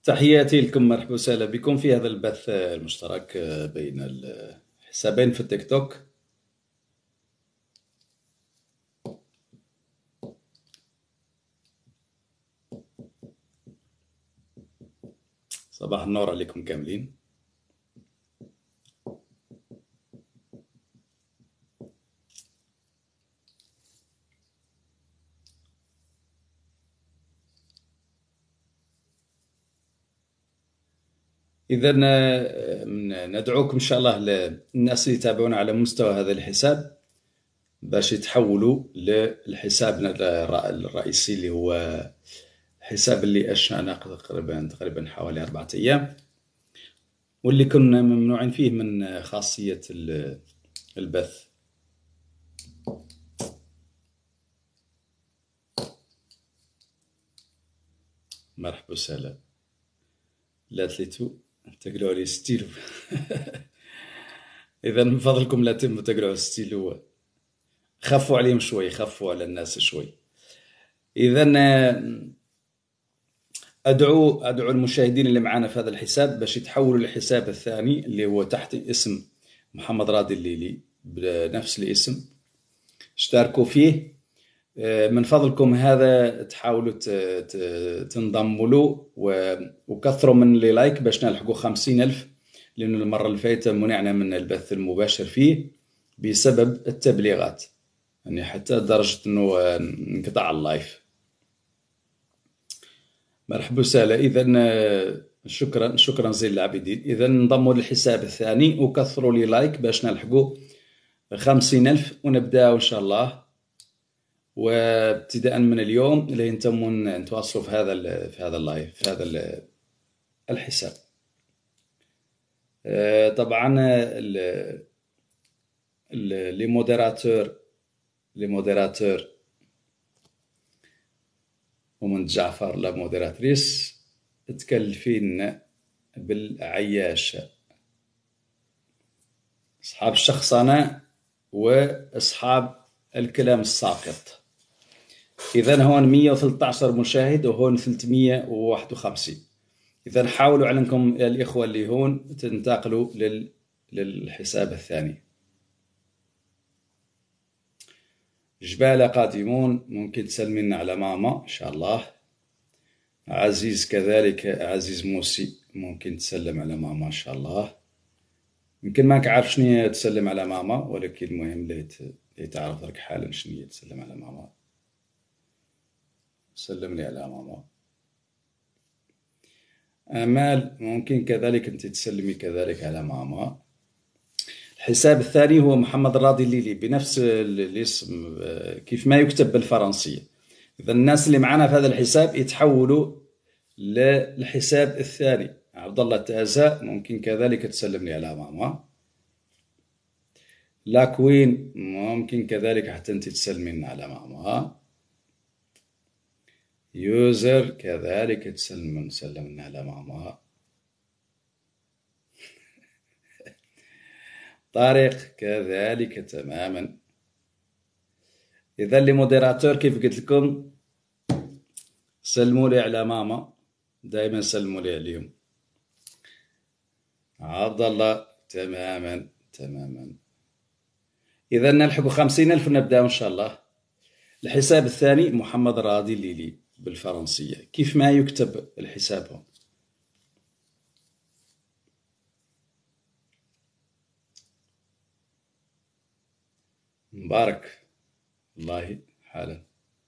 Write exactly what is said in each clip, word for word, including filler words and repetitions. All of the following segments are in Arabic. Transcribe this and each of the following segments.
تحياتي لكم، مرحبا وسهلا بكم في هذا البث المشترك بين الحسابين في التيك توك. صباح النور عليكم كاملين. إذا ندعوكم إن شاء الله للناس اللي يتابعونا على مستوى هذا الحساب باش يتحولوا لحسابنا الرئيسي اللي هو الحساب اللي أشعنا تقريبا تقريبا حوالي أربعة أيام، واللي كنا ممنوعين فيه من خاصية البث. مرحبا وسهلا. لا تليتو تقلعوا لي ستيلو. إذا من فضلكم لا تم تقلعوا ستيلو، خفوا عليهم شوي، خفوا على الناس شوي. إذا أدعو أدعو المشاهدين اللي معنا في هذا الحساب باش يتحولوا للحساب الثاني اللي هو تحت اسم محمد راضي الليلي بنفس الاسم، اشتركوا فيه. من فضلكم هذا تحاولوا تنضموا له وكثروا من اللي لايك باش نلحقوا خمسين ألف، لأنه المرة اللي فاتت منعنا من البث المباشر فيه بسبب التبليغات، يعني حتى لدرجة أنه انقطع اللايف. مرحبا وسهلا. إذا شكرا شكرا زين العابدين. إذا انضموا للحساب الثاني وكثروا لي لايك باش نلحقوا خمسين ألف ونبداو إن شاء الله، وابتداء من اليوم لين تمون نتواصلوا في هذا في هذا اللايف في هذا الحساب. طبعا لي موديراتور لي موديراتور ومن جعفر لا موديراتريس تكلفين بالعياشة، أصحاب الشخصنة وأصحاب الكلام الساقط. إذا هون مية وثلاثة عشر مشاهد وهون ثلاثمية وواحد وخمسين. إذا حاولوا عليكم الإخوة اللي هون تنتقلوا لل... للحساب الثاني. جبالة قادمون، ممكن تسلمين على ماما إن شاء الله. عزيز كذلك، عزيز موسي ممكن تسلم على ماما إن شاء الله. يمكن ما عارف شنو تسلم على ماما، ولكن المهم اللي تعرف لك حالا شنو تسلم على ماما. سلم لي على ماما. آمال ممكن كذلك أنت تسلمي كذلك على ماما. الحساب الثاني هو محمد راضي الليلي بنفس الاسم كيف ما يكتب بالفرنسية. إذا الناس اللي معنا في هذا الحساب يتحولوا للحساب الثاني. عبد الله تازا ممكن كذلك تسلم لي على ماما. لاكوين ممكن كذلك حتى أنت تسلمين على ماما. يوزر كذلك تسلم سلمنا على ماما. طارق كذلك تماما. إذا اللي موديراتور كيف قلت لكم سلموا لي على ماما، دائما سلموا لي عليهم. عبد الله تماما تماما. إذا نلحقوا خمسين ألف ونبدأ إن شاء الله. الحساب الثاني محمد راضي الليلي بالفرنسية كيف ما يكتب الحساب هون. مبارك والله حالا.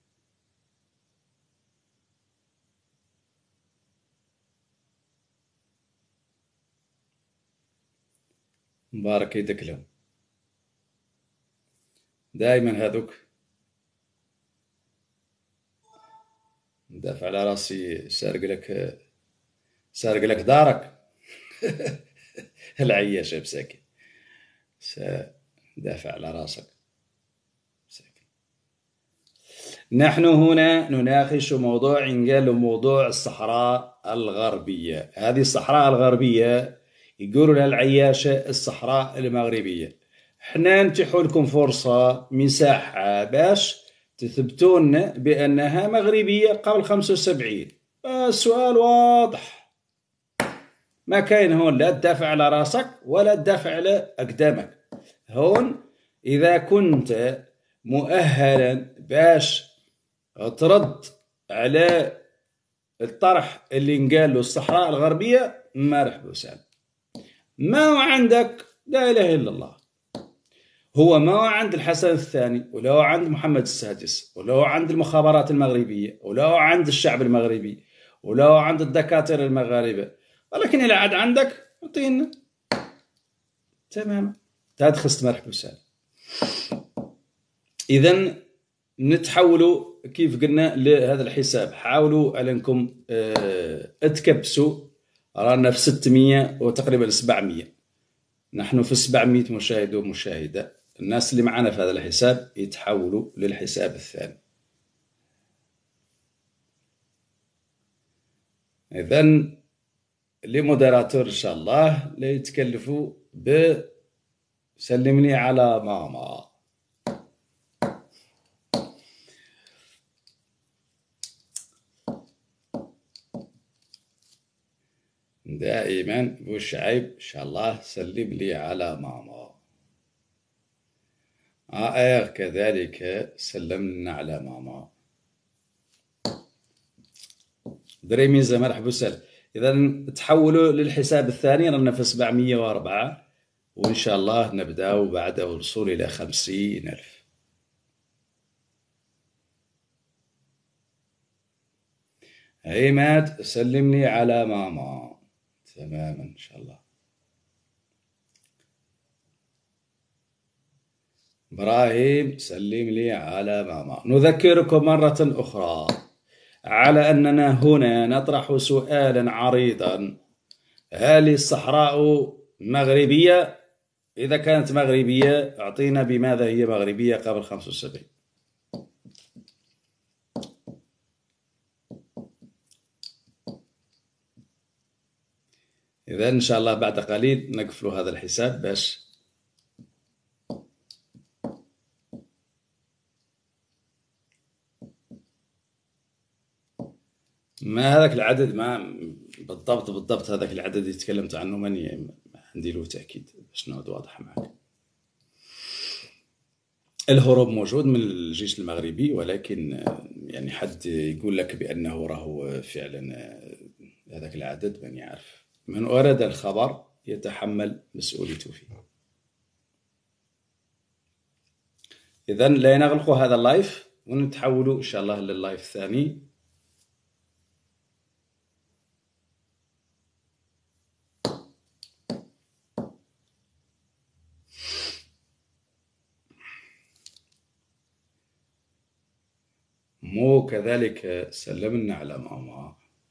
مبارك يدك لهم دائما هذوك. دافع على راسي، سارق لك سارق لك دارك. العياش بساكن، دافع على راسك بساكن. نحن هنا نناقش موضوع قال موضوع الصحراء الغربية. هذه الصحراء الغربية يقولوا لها العياشة الصحراء المغربية. احنا نتيحوا لكم فرصة مساحة باش تثبتون بأنها مغربية قبل خمسة وسبعين. السؤال واضح، ما كاين هون لا تدافع على راسك ولا تدافع على أقدامك. هون إذا كنت مؤهلا باش ترد على الطرح اللي نقال له الصحراء الغربية، مرحبا وسهلا. ما هو عندك لا إله إلا الله، هو ما هو عند الحسن الثاني، ولا هو عند محمد السادس، ولا هو عند المخابرات المغربية، ولا هو عند الشعب المغربي، ولا هو عند الدكاترة المغاربة، ولكن إذا عاد عندك أعطينا تمام. تدخست مرحبا وسهلا. إذا نتحولوا كيف قلنا لهذا الحساب، حاولوا أنكم اه تكبسوا. رانا في ستمية وتقريبا سبعمية، نحن في سبعمية مشاهد ومشاهدة. الناس اللي معنا في هذا الحساب يتحولوا للحساب الثاني. إذن لموديراتور إن شاء الله لا يتكلفوا بسلمني على ماما. دائما بوشعيب إن شاء الله سلم لي على ماما. آئر كذلك سلمنا على ماما. دريميزة مرحبا وسهلا. إذا تحولوا للحساب الثاني، رانا في سبعمية وأربعة، وإن شاء الله نبدأ بعد الوصول إلى خمسين ألف. عماد سلمني على ماما. تماما إن شاء الله. إبراهيم سلم لي على ماما. نذكركم مرة أخرى على أننا هنا نطرح سؤالا عريضا: هل الصحراء مغربية؟ إذا كانت مغربية أعطينا بماذا هي مغربية قبل خمسة وسبعين. إذا إن شاء الله بعد قليل نقفل هذا الحساب باش ما هذاك العدد، ما بالضبط بالضبط هذاك العدد اللي تكلمت عنه ماني عندي له تأكيد باش نعود واضح معك. الهروب موجود من الجيش المغربي، ولكن يعني حد يقول لك بأنه راهو فعلا هذاك العدد ماني عارف. من أراد الخبر يتحمل مسؤوليته فيه. إذن لا نغلق هذا اللايف ونتحول إن شاء الله لللايف الثاني. مو كذلك سلمنا على ماما.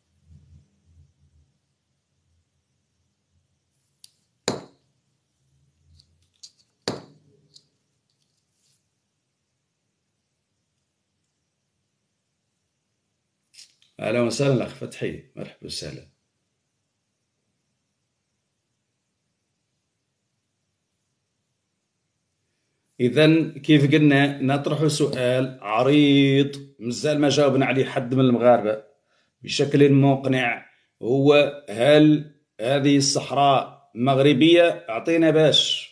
أهلا وسهلا أخ فتحي، مرحبا وسهلا. إذن كيف قلنا نطرح سؤال عريض مازال ما جاوبنا عليه حد من المغاربة بشكل مقنع، هو هل هذه الصحراء مغربية؟ أعطينا باش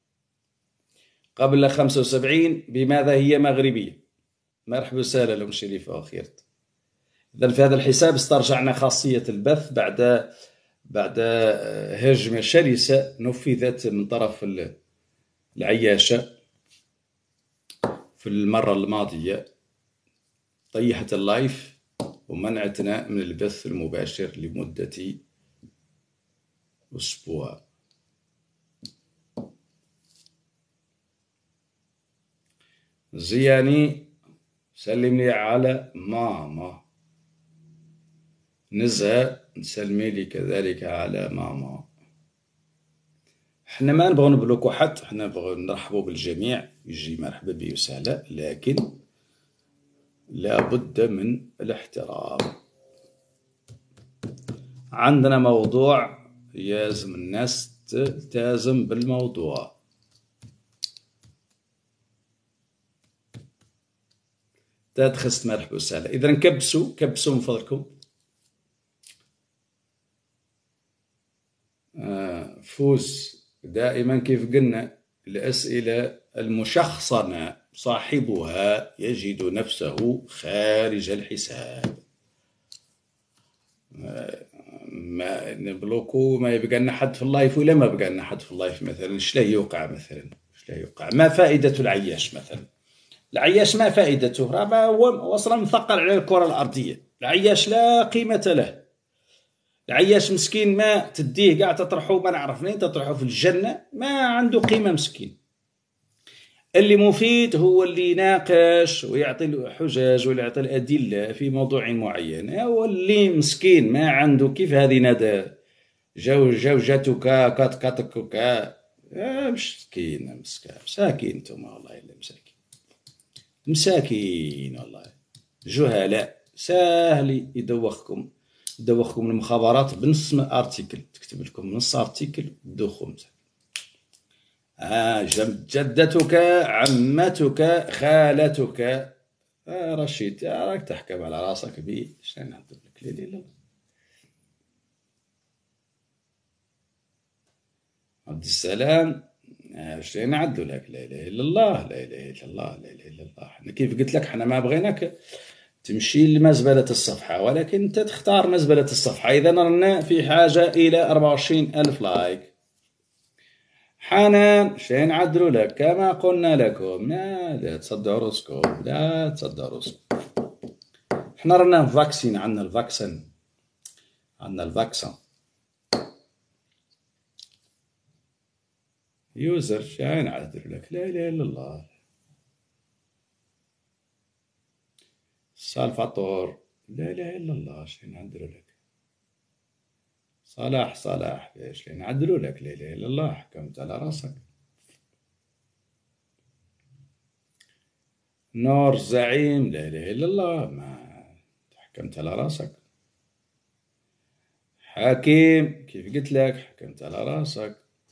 قبل خمسة وسبعين بماذا هي مغربية. مرحبا وسهلا لهم شريفة وخيرت. إذن في هذا الحساب استرجعنا خاصية البث بعد بعد هجمة شرسة نفذت من طرف العياشة في المرة الماضية، طيحت اللايف ومنعتنا من البث المباشر لمدة أسبوع. زياني سلمني على ماما. نزهة نسلمي لي كذلك على ماما. احنا ما نبغى نبلوكو حد، احنا نبغى نرحبوا بالجميع، يجي مرحبا بي وسهلا، لكن لابد من الاحترام. عندنا موضوع لازم الناس تلتزم بالموضوع. تدخست مرحبا وسهلا. إذا كبسوا كبسوا من فضلكم. آه، فوز دائما كيف قلنا الأسئلة المشخصنة صاحبها يجد نفسه خارج الحساب. ما نبلوكو ما يبقى لنا حد في اللايف ولا ما بقى لنا حد في اللايف مثلا. اش لا يوقع مثلا؟ اش لا يوقع؟ ما فائدة العياش مثلا؟ العياش ما فائدته؟ راه هو اصلا مثقل على الكرة الأرضية. العياش لا قيمة له. العياش مسكين ما تديه قاع تطرحه ما نعرف منين تطرحه في الجنة، ما عنده قيمة مسكين. اللي مفيد هو اللي يناقش ويعطي الحجج ويعطي الأدلة في موضوع معين. هو اللي مسكين ما عنده كيف هذه ندى جو جوجتك كات كاتك آه مسكين مسكين مساكين انتم والله الا مساكين مساكين والله جهلاء. ساهل يدوخكم يدوخكم المخابرات بنص ارتيكل، تكتب لكم نص ارتيكل دوخوا. آه جدتك عمتك خالتك آه رشيد راك تحكم على راسك بي. شنو نعطيك لك؟ لا لا لا عبد السلام اش نعدوا لك؟ لا اله الا الله لا اله الا الله لا اله الا الله. حنا كيف قلت لك حنا ما بغيناك تمشي لمزبلة الصفحة، ولكن انت تختار مزبلة الصفحة. اذا رانا في حاجة الى أربعة وعشرين ألف لايك. حنان شي نعدلوا لك كما قلنا لكم. لا لا تصدعوا راسكم لا تصدعوا راسكم. احنا رانا فاكسين عندنا الفاكسن عندنا الفاكسن يوزر شي نعدلوا لك؟ لا اله الا الله. سالفاتور لا اله الا الله. شي نعدلوا لك؟ صلاح صلاح ايش نعدلوا لك؟ لا اله الا الله. حكمت على راسك. نور زعيم لا اله الا الله. ما حكمت على راسك. حكيم كيف قلت لك حكمت على راسك.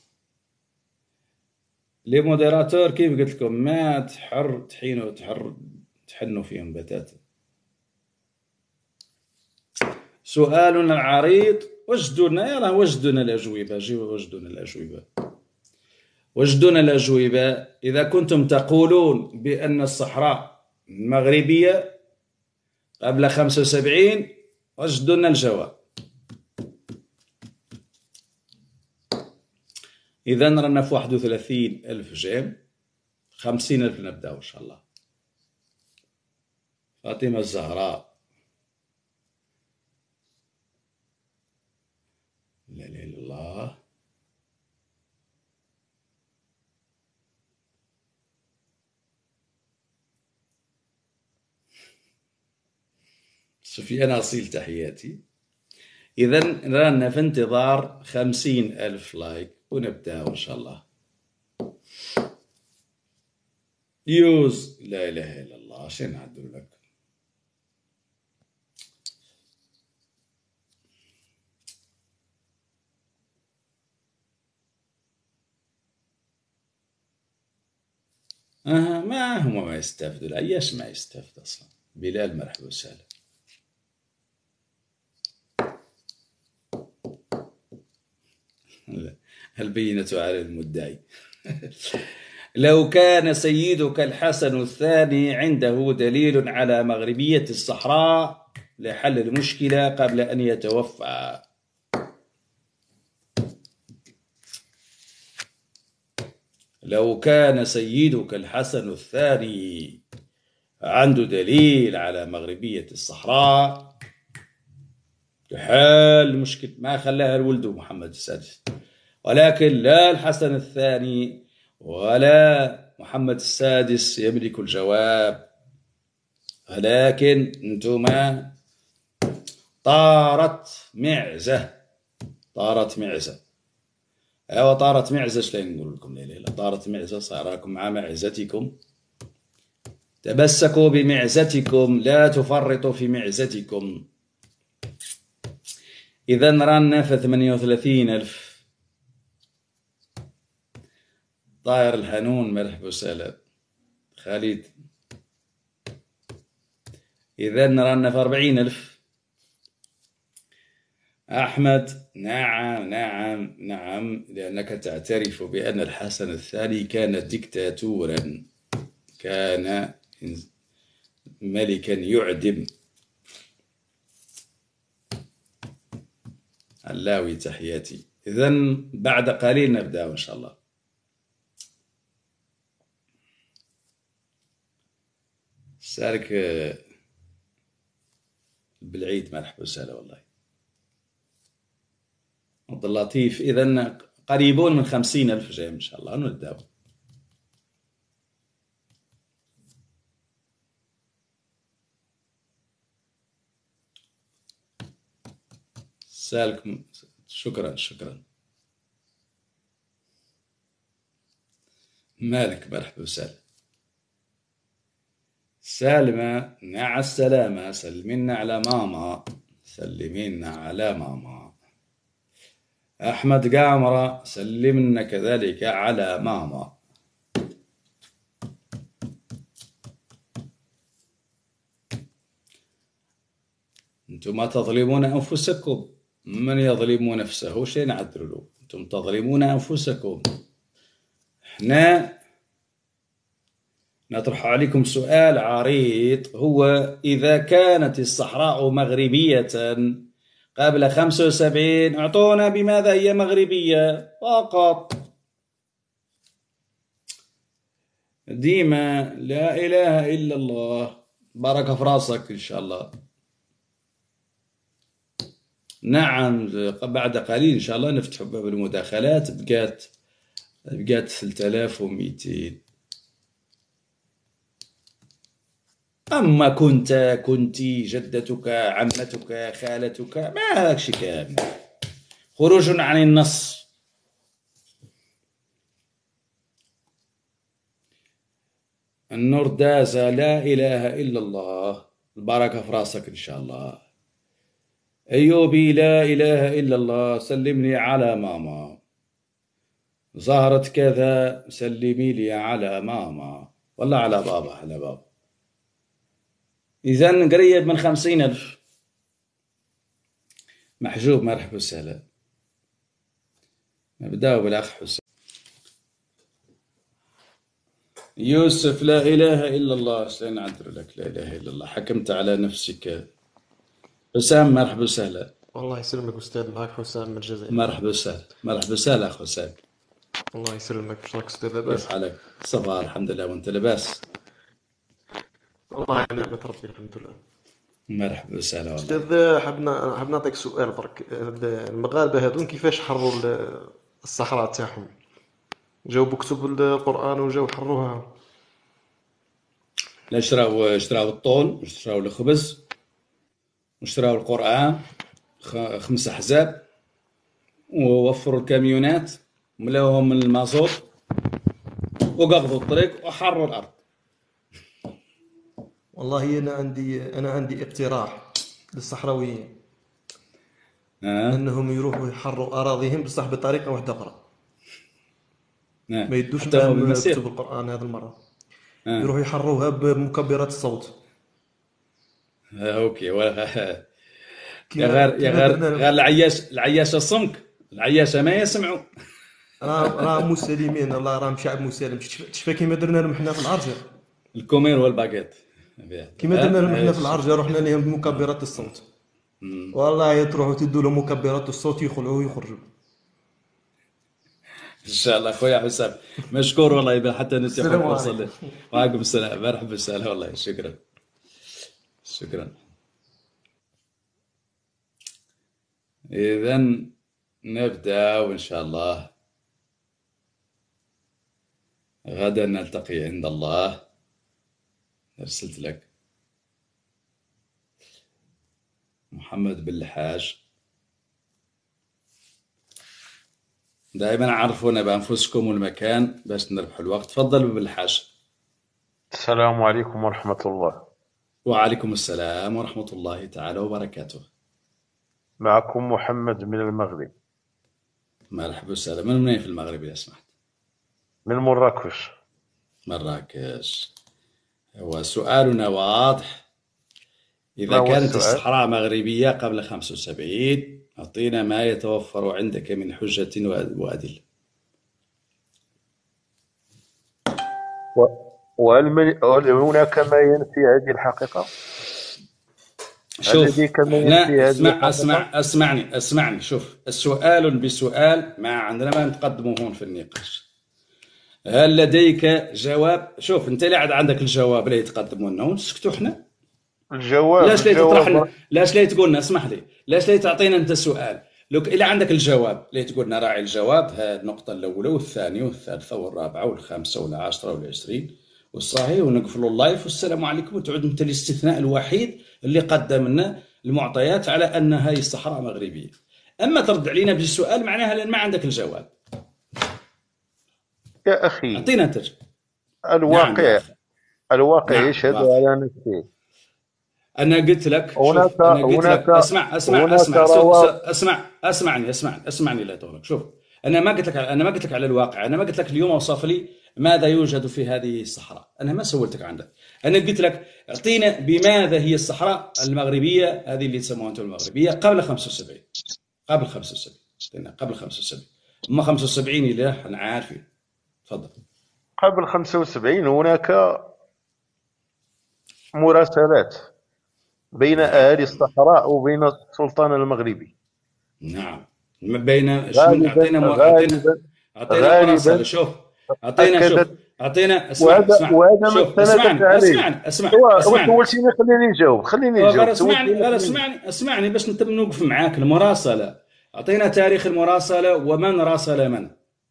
لي موديراتور كيف قلت لكم ما تحر تحينوا تحر تحنوا فيهم بتاتا. سؤال عريض وجدونا يلا وجدونا الأجوبة. جيبوا وجدونا الأجوبة وجدونا الأجوبة. إذا كنتم تقولون بأن الصحراء المغربية قبل خمسة وسبعين وجدونا الجواب. إذا رانا في واحد وثلاثين ألف جيم. خمسين ألف نبدأ إن شاء الله. فاطمة الزهراء لا إله إلا الله. سفيان أصيل تحياتي. إذا رانا في انتظار خمسين ألف لايك ونبدأ إن شاء الله. يوز لا إله إلا الله. شنو نعدل لك؟ آه ما هم ما يستافدوا العياش ما يستافد أصلا. بلال مرحبا وسهلا. البينة على المدعي. لو كان سيدك الحسن الثاني عنده دليل على مغربية الصحراء لحل المشكلة قبل أن يتوفى. لو كان سيدك الحسن الثاني عنده دليل على مغربية الصحراء لحل المشكلة ما خلاها الولد محمد السادس. ولكن لا الحسن الثاني ولا محمد السادس يملك الجواب. ولكن انتما طارت معزة طارت معزة ايوا طارت معزة. شلون نقول لكم؟ لا لا طارت معزة. صاراكم مع معزتكم. تمسكوا بمعزتكم لا تفرطوا في معزتكم. إذا رانا في ثمانية وثلاثين ألف. طاير الحنون مرحبا وسهلا خالد. إذا رانا في أربعين ألف. أحمد، نعم نعم نعم، لأنك تعترف بأن الحسن الثاني كان ديكتاتورا، كان ملكا يعدم. علاوي تحياتي. إذن بعد قليل نبدأ إن شاء الله. سالك بالعيد، مرحبا وسهلا والله. عبد اللطيف، إذن قريبون من خمسين ألف جاي إن شاء الله نبدأ. سالك، شكرا شكرا. مالك، مرحبا وسهلا. سالمة، مع السلامة، سلمينا على ماما، سلمينا على ماما. أحمد قامرة، سلمنا كذلك على ماما. أنتم ما تظلمون أنفسكم، من يظلم نفسه شيء نعذر له، أنتم تظلمون أنفسكم. احنا نطرح عليكم سؤال عريض، هو إذا كانت الصحراء مغربية قبل خمسة وسبعين، اعطونا بماذا هي مغربية فقط. ديما لا إله إلا الله، بارك في راسك إن شاء الله. نعم، بعد قليل إن شاء الله نفتح باب المداخلات، بقات بقات ثلاثة آلاف ومئتين. أما كنت كنتي جدتك عمتك خالتك، ما هاكشي كامل، خروج عن النص. النور دازة، لا إله إلا الله، البركة في راسك إن شاء الله. أيوبي، لا إله إلا الله، سلمني على ماما. زهرة كذا، سلمي لي على ماما، ولا على بابا، على بابا. إذن قريب من خمسين ألف. محجوب، مرحبا وسهلا. نبدأ بالأخ حسين. يوسف، لا إله إلا الله، سنعذر لك، لا إله إلا الله، حكمت على نفسك. حسام، مرحبا وسهلا. الله يسلمك أستاذ، معك حسام من الجزائر. مرحبا وسهلا، مرحبا وسهلا أخ حسام. الله يسلمك، شو راك أستاذ؟ لاباس؟ كيف حالك؟ صباح، الحمد لله، وأنت لاباس؟ والله نعمة ربي الحمد لله. مرحبا وسهلا والله. أستاذ، حبنا حاب نعطيك سؤال برك. المغاربة هذون كيفاش حروا الصحراء تاعهم؟ جاو بكتب القرآن وجاو حروها. لا، شراو شراو الطول، وشراو الخبز، وشراو القرآن، خمس أحزاب، ووفروا الكاميونات، ملاوهم من المازوت، وقفضوا الطريق وحروا الأرض. والله أنا عندي أنا عندي اقتراح للصحراويين، آه. أنهم يروحوا يحروا أراضيهم بصح بطريقة واحدة أخرى. آه. ما يدوش حتى هو معهم بالمسير. كتب القرآن هذه المرة. آه. يروحوا يحروها بمكبرات الصوت. آه. أوكي. ولا يا كيما غير يا كيما غير درنا غير العياش العياشة الصمك، العياشة ما يسمعوا. راه راه مسالمين، الله راهم شعب مسالم. تشفى كيما درنا لهم حنا في العرجة، الكومير والباكيت. كيما درنا لهم حنا في آه. العرجة، رحنا لهم بمكبرات الصوت. والله تروحوا تدوا لهم مكبرات الصوت يخلعوا ويخرجوا. ان شاء الله خويا حسام، مشكور والله، حتى نتيح السلام الفرصه عليكم. لي. وعليكم السلام، مرحبا وسهلا والله، شكرا شكرا. اذا نبدا وان شاء الله غدا نلتقي عند الله. ارسلت لك محمد بن الحاج. دائما عرفونا بانفسكم والمكان باش نربحوا الوقت. تفضل بن الحاج. السلام عليكم ورحمة الله. وعليكم السلام ورحمة الله تعالى وبركاته. معكم محمد من المغرب. مرحبا وسهلا. من منين في المغرب إذا سمحت؟ من مراكش. مراكش. هو سؤالنا واضح. ما إذا هو كانت السؤال؟ الصحراء مغربية قبل خمسة وسبعين أعطينا ما يتوفر عندك من حجة وأ- وأدلة. و- وهل من- هل هناك ما ينفي هذه الحقيقة؟ هل شوف، لديك ما احنا ينفي هذه اسمع الحقيقة؟ اسمع اسمعني اسمعني شوف، السؤال بسؤال ما عندنا ما نتقدمه هون في النقاش. هل لديك جواب؟ شوف انت اللي عاد عندك الجواب لا يتقدموا لنا ونسكتوا احنا. الجواب لاش لا تطرح لنا، الجواب لاش لا تقول لنا، اسمح لي، لاش لا تعطينا انت سؤال؟ لو الا عندك الجواب لا تقول لنا راعي الجواب، ها النقطة الأولى والثانية والثالثة والرابعة والخامسة والعاشرة والعشرين والصحيح، ونقفلوا اللايف والسلام عليكم، وتعود انت الاستثناء الوحيد اللي قدم لنا المعطيات على ان هذه الصحراء مغربية. اما ترد علينا بالسؤال معناها لان ما عندك الجواب. يا أخي، اعطينا انت الجواب. نعم يا الواقع اخي، الواقع نعم يشهد واقع. على نفسه. انا قلت لك، شوف هناك انا قلت هناك لك، اسمع اسمع هناك اسمع س- س- روابط. اسمع اسمعني اسمعني اسمعني لا تغلق. شوف انا ما قلت لك، انا ما قلت لك على الواقع، انا ما قلت لك اليوم اوصف لي ماذا يوجد في هذه الصحراء، انا ما سولتك عنها. انا قلت لك اعطينا بماذا هي الصحراء المغربيه هذه اللي تسموها انتم المغربيه قبل خمسة وسبعين، قبل خمسة وسبعين، اعطينا قبل خمسة وسبعين. اما خمسة وسبعين اللي احنا عارفين. تفضل. قبل خمسة وسبعين هناك مراسلات بين نعم أهالي الصحراء وبين السلطان المغربي. نعم، بين شو من غالبا اعطينا مر... اعطينا غالبا اعطينا مراسله. غالبا شوف اعطينا، شوف أكدت. اعطينا، اسمعني وهذا اسمعني وهذا ما شوف استندت اسمعني عليه. اسمعني اسمع هو اسمعني سولتيني خليني نجاوب خليني غير نجاوب اسمعني سولتيني غير خليني. اسمعني اسمعني باش نتم نوقف معاك. المراسله، اعطينا تاريخ المراسله ومن راسل من.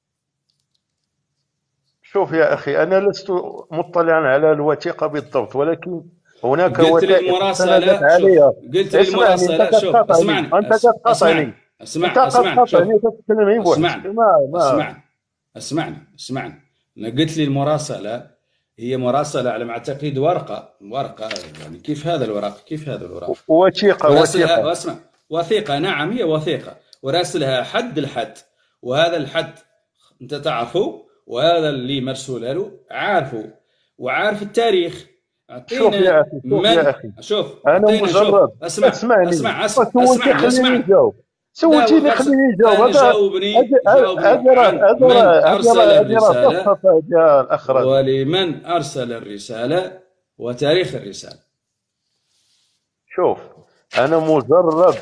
شوف يا أخي، أنا لست مطلعا على الوثيقة بالضبط، ولكن هناك قلت لي وثائق استندت المراسله، شوف عليها. قلت لي اسمعني، أنت المراسله، شوف كتقاطعني اسمعني أنت أس... كتقاطعني اسمعني أنت اسمعني اسمعني شوف كتقاطعني وتتكلم غير بوحدك. اسمعني ما ما اسمعني اسمعني اسمعني انا قلت لي المراسله هي مراسله على ما اعتقد ورقه ورقه يعني كيف هذا الورق، كيف هذا الورق وثيقة وراسلها، وثيقة واسمع، وثيقه، نعم هي وثيقه وراسلها حد الحد، وهذا الحد انت تعرفه، وهذا اللي مرسول له عارفه وعارف التاريخ. شوف اعطينا يا أخي شوف من، يا أخي شوف أنا اعطينا، شوف مجرد اسمع اسمعني اسمع اسمع وسولتي اسمعني خليني اسمعني نجاوب لا سولتيني وخمسة. خليني نجاوب. أنا هذا جاوبني هذا جاوبني هذا عن هذا من هذا أرسل هذا الرسالة صفصفة يا الأخ رادي. ولمن أرسل الرسالة وتاريخ الرسالة. شوف أنا مجرد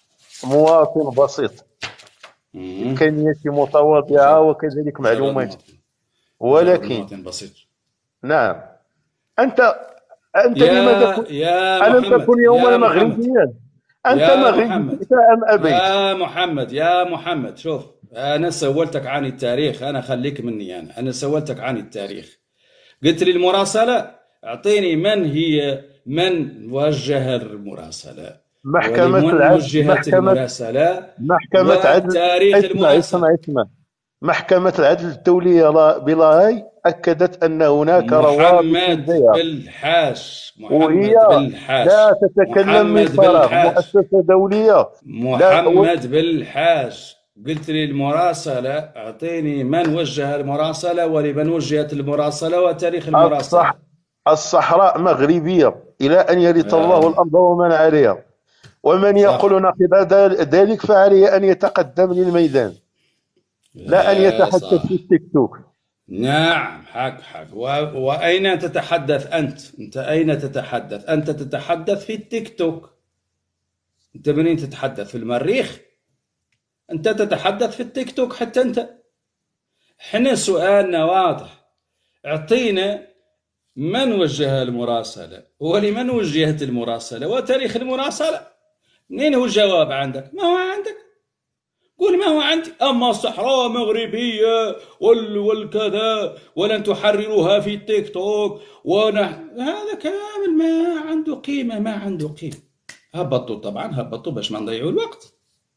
مواطن بسيط مم. إمكانياتي متواضعة وكذلك مجرد معلوماتي، مواطن، مجرد ولكن مواطن بسيط. نعم أنت أنت لماذا يا كنت يا ألم محمد تكن يوما يا محمد مغربيا؟ أنت يا مغربي محمد جئت أم أبيت؟ يا محمد يا محمد شوف، أنا سولتك عن التاريخ، أنا خليك مني، أنا أنا سولتك عن التاريخ. قلت لي المراسلة، أعطيني من هي، من وجه المراسلة محكمة ولمن العدل وجهت محكمة المراسلة محكمة عدل وتاريخ اسمع المراسلة. اسمع اسمع محكمة العدل الدولية لا- بلاهاي أكدت أن هناك روابط محمد بها، بالحاج، وهي محمد بالحاج، لا تتكلم من محمد فراغ، بالحاج، مؤسسة دولية. لا و- محمد بالحاج. قلت لي المراسلة، أعطيني من وجه المراسلة ولمن وجهت المراسلة وتاريخ المراسلة. الصح الصحراء مغربية إلى أن يرث الله آه. الأرض ومن عليها، ومن صح. يقول نقض ذلك فعليه أن يتقدم للميدان لا أن آه، يتحدث صح. في التيك توك. نعم حق حق و... وأين تتحدث أنت؟ أنت أين تتحدث؟ أنت تتحدث في التيك توك. أنت منين تتحدث؟ في المريخ؟ أنت تتحدث في التيك توك حتى أنت. حنا سؤالنا واضح، اعطينا من وجه المراسلة ولمن وجهت المراسلة وتاريخ المراسلة. منين هو الجواب عندك؟ ما هو عندك، قول ما هو عندي. أما الصحراء مغربية وال والكذا ولن تحرروها في التيك توك ونحن، هذا كامل ما عنده قيمة، ما عنده قيمة. هبطوا طبعا، هبطوا باش ما نضيعوا الوقت،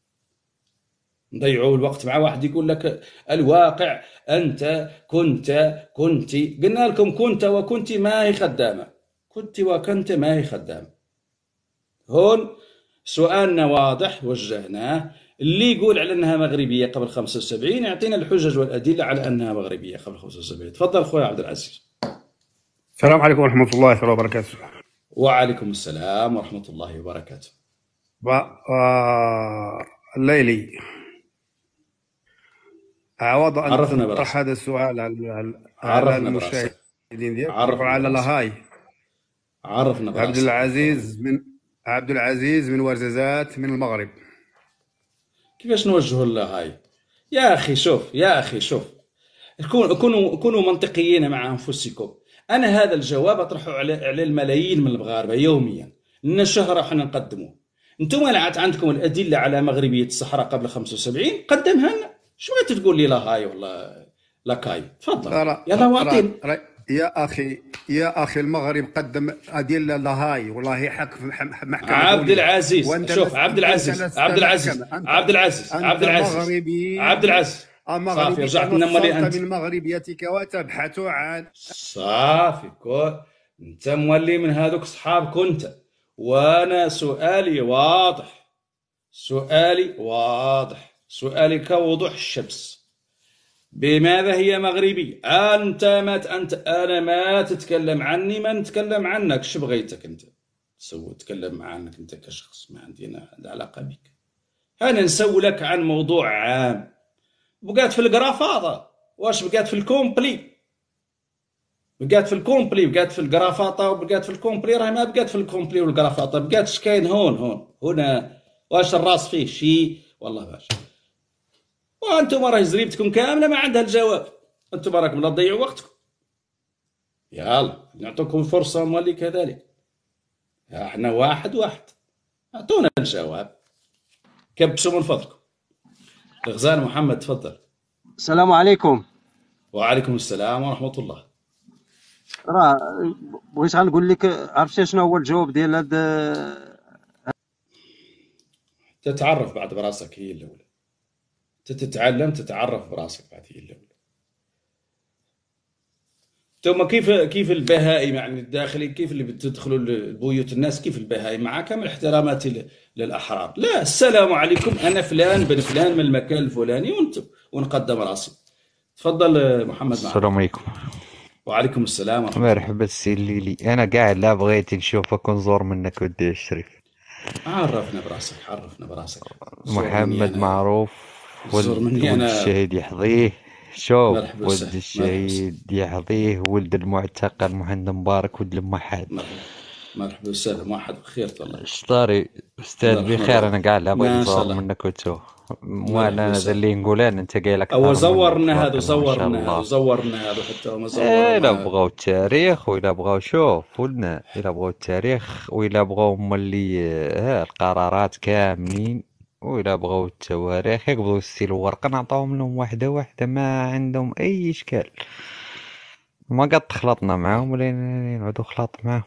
نضيعوا الوقت مع واحد يقول لك الواقع أنت كنت كنت. قلنا لكم كنت وكنت ما هي خدامة، كنت وكنت ما هي خدامة. هون سؤالنا واضح وجهناه، اللي يقول على أنها مغربية قبل خمسة وسبعين يعطينا الحجج والأدلة على أنها مغربية قبل خمسة وسبعين. تفضل خويا عبد العزيز. السلام عليكم ورحمة الله وبركاته. وعليكم السلام ورحمة الله وبركاته. ب... آه... الليلي، عوض أن عرفنا تطرح براسك، هذا السؤال على على عرفنا المشاهدين براسك، ديالك، تقول عرفنا على براسك، لاهاي عرفنا عبد براسك. العزيز من عبد العزيز من ورزازات من المغرب. كيفاش نوجهوا لها هاي؟ يا أخي شوف، يا أخي شوف، كونوا كونوا كونوا منطقيين مع أنفسكم. أنا هذا الجواب أطرحه على على الملايين من المغاربة يوميا، لنا شهر وحنا نقدموه. أنتم لعت عندكم الأدلة على مغربية الصحراء قبل خمسة وسبعين، قدمها لنا. شو بغيت تقول لي لا هاي ولا لا كاي؟ تفضل را يلا را واعطيني. را يا أخي يا أخي المغرب قدم أدلة لاهاي والله حق في مح- محكمة عبد دولية. العزيز وأنت شوف، لست عبد أنت العزيز لست عبد العزيز محكمة. أنت عبد العزيز أنت عبد العزيز مغربي عبد العزيز صافي، مغربي رجعت نملي توصلت أنت. من مغربيتك وتبحث عن صافي كو انت مولي من هذوك صحابك انت، وانا سؤالي واضح، سؤالي واضح، سؤالي كوضوح الشمس. بماذا هي مغربية؟ انت ما ت- انت انا ما تتكلم عني، ما نتكلم عنك. شو بغيتك انت تسوي؟ تكلم عنك انت كشخص، ما عندنا علاقة بك. انا نسولك عن موضوع عام. بقات في القرافاطة، واش بقات في الكومبلي؟ بقات في الكومبلي، بقات في القرافاطه، وبقات في الكومبلي. راهي ما بقات في الكومبلي والقرافاطه، بقات اش كاين هون هون هنا. واش الراس فيه شي؟ والله باش. وانتم راهي زريبتكم كامله ما عندها الجواب. انتم راكم لا تضيعوا وقتكم. يلا نعطوكم فرصه مولي كذلك. احنا واحد واحد، اعطونا الجواب، كبسوا من فضلكم. غزال محمد تفضل. السلام عليكم. وعليكم السلام ورحمه الله. راه بغيت غنقول لك، عرفتي شنو هو الجواب ديال هاد تتعرف بعد براسك هي الاولى، تتعلم تتعرف براسك بعد هي الاولى. ثم كيف كيف البهائم يعني الداخلي، كيف اللي بتدخلوا لبيوت الناس، كيف البهائم مع كامل احتراماتي للاحرار. لا، السلام عليكم، انا فلان بن فلان من المكان الفلاني، وانتم ونقدم راسي. تفضل محمد معك. السلام عليكم. وعليكم السلام ورحمه الله. مرحبا السي الليلي، انا قاعد لا بغيت نشوفك ونزور منك ودي الشريف. عرفنا براسك، عرفنا براسك. زور مني محمد أنا. معروف، ولد زور مني ولد أنا. الشهيد يحظيه. شوف، مرحبا ولد وسهلا، مرحبا الشهيد يحظيه، ولد المعتقل محمد مبارك، ولد الموحد. مرحبا مرحبا وسهلا، موحد بخير والله. شطاري استاذ مرحبا بخير، الله. انا قاعد لا بغيت ما شاء نزور الله. منك وتو. مرحبا وانا هذا وسهلا. اللي نقول انا، انت قايل لك أو أكثر مني، زورنا هذا تبارك الله ما شاء زورنا هذا الله. زورنا هذا حتى هما زوروا إيه، إلا ما- بغاو التاريخ وإلا بغاو، شوف ولنا، إلا بغاو التاريخ وإلا بغاو ملي ها القرارات كاملين، وإلا بغاو التواريخ يقبضوا يستيلوا ورقة نعطاهم لهم واحدة واحدة، ما عندهم أي إشكال. ما قد تخلطنا معاهم ولا نعودو خلاط معاهم.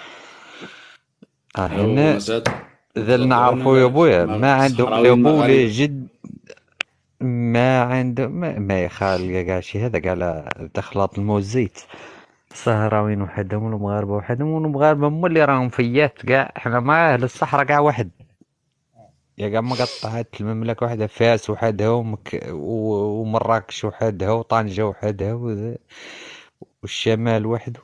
آه، هو حنا مازال ذا اللي تفضل. نعرفو يا أنا بويا، ما- ما عندهم لا صحراويين بو ولا مغاربة. جد، ما عندهم ما, ما يخال كاع شي هذا كاع لا تخلط الماء والزيت. الصهراويين وحدهم والمغاربة وحدهم، والمغاربة هما اللي راهم فيات كاع، حنا ما أهل الصحراء كاع واحد، يا كاع مقطعات المملكة وحدها، فاس وحدها ومك... و- ومراكش وحدها وطنجة وحدها و... والشمال وحده.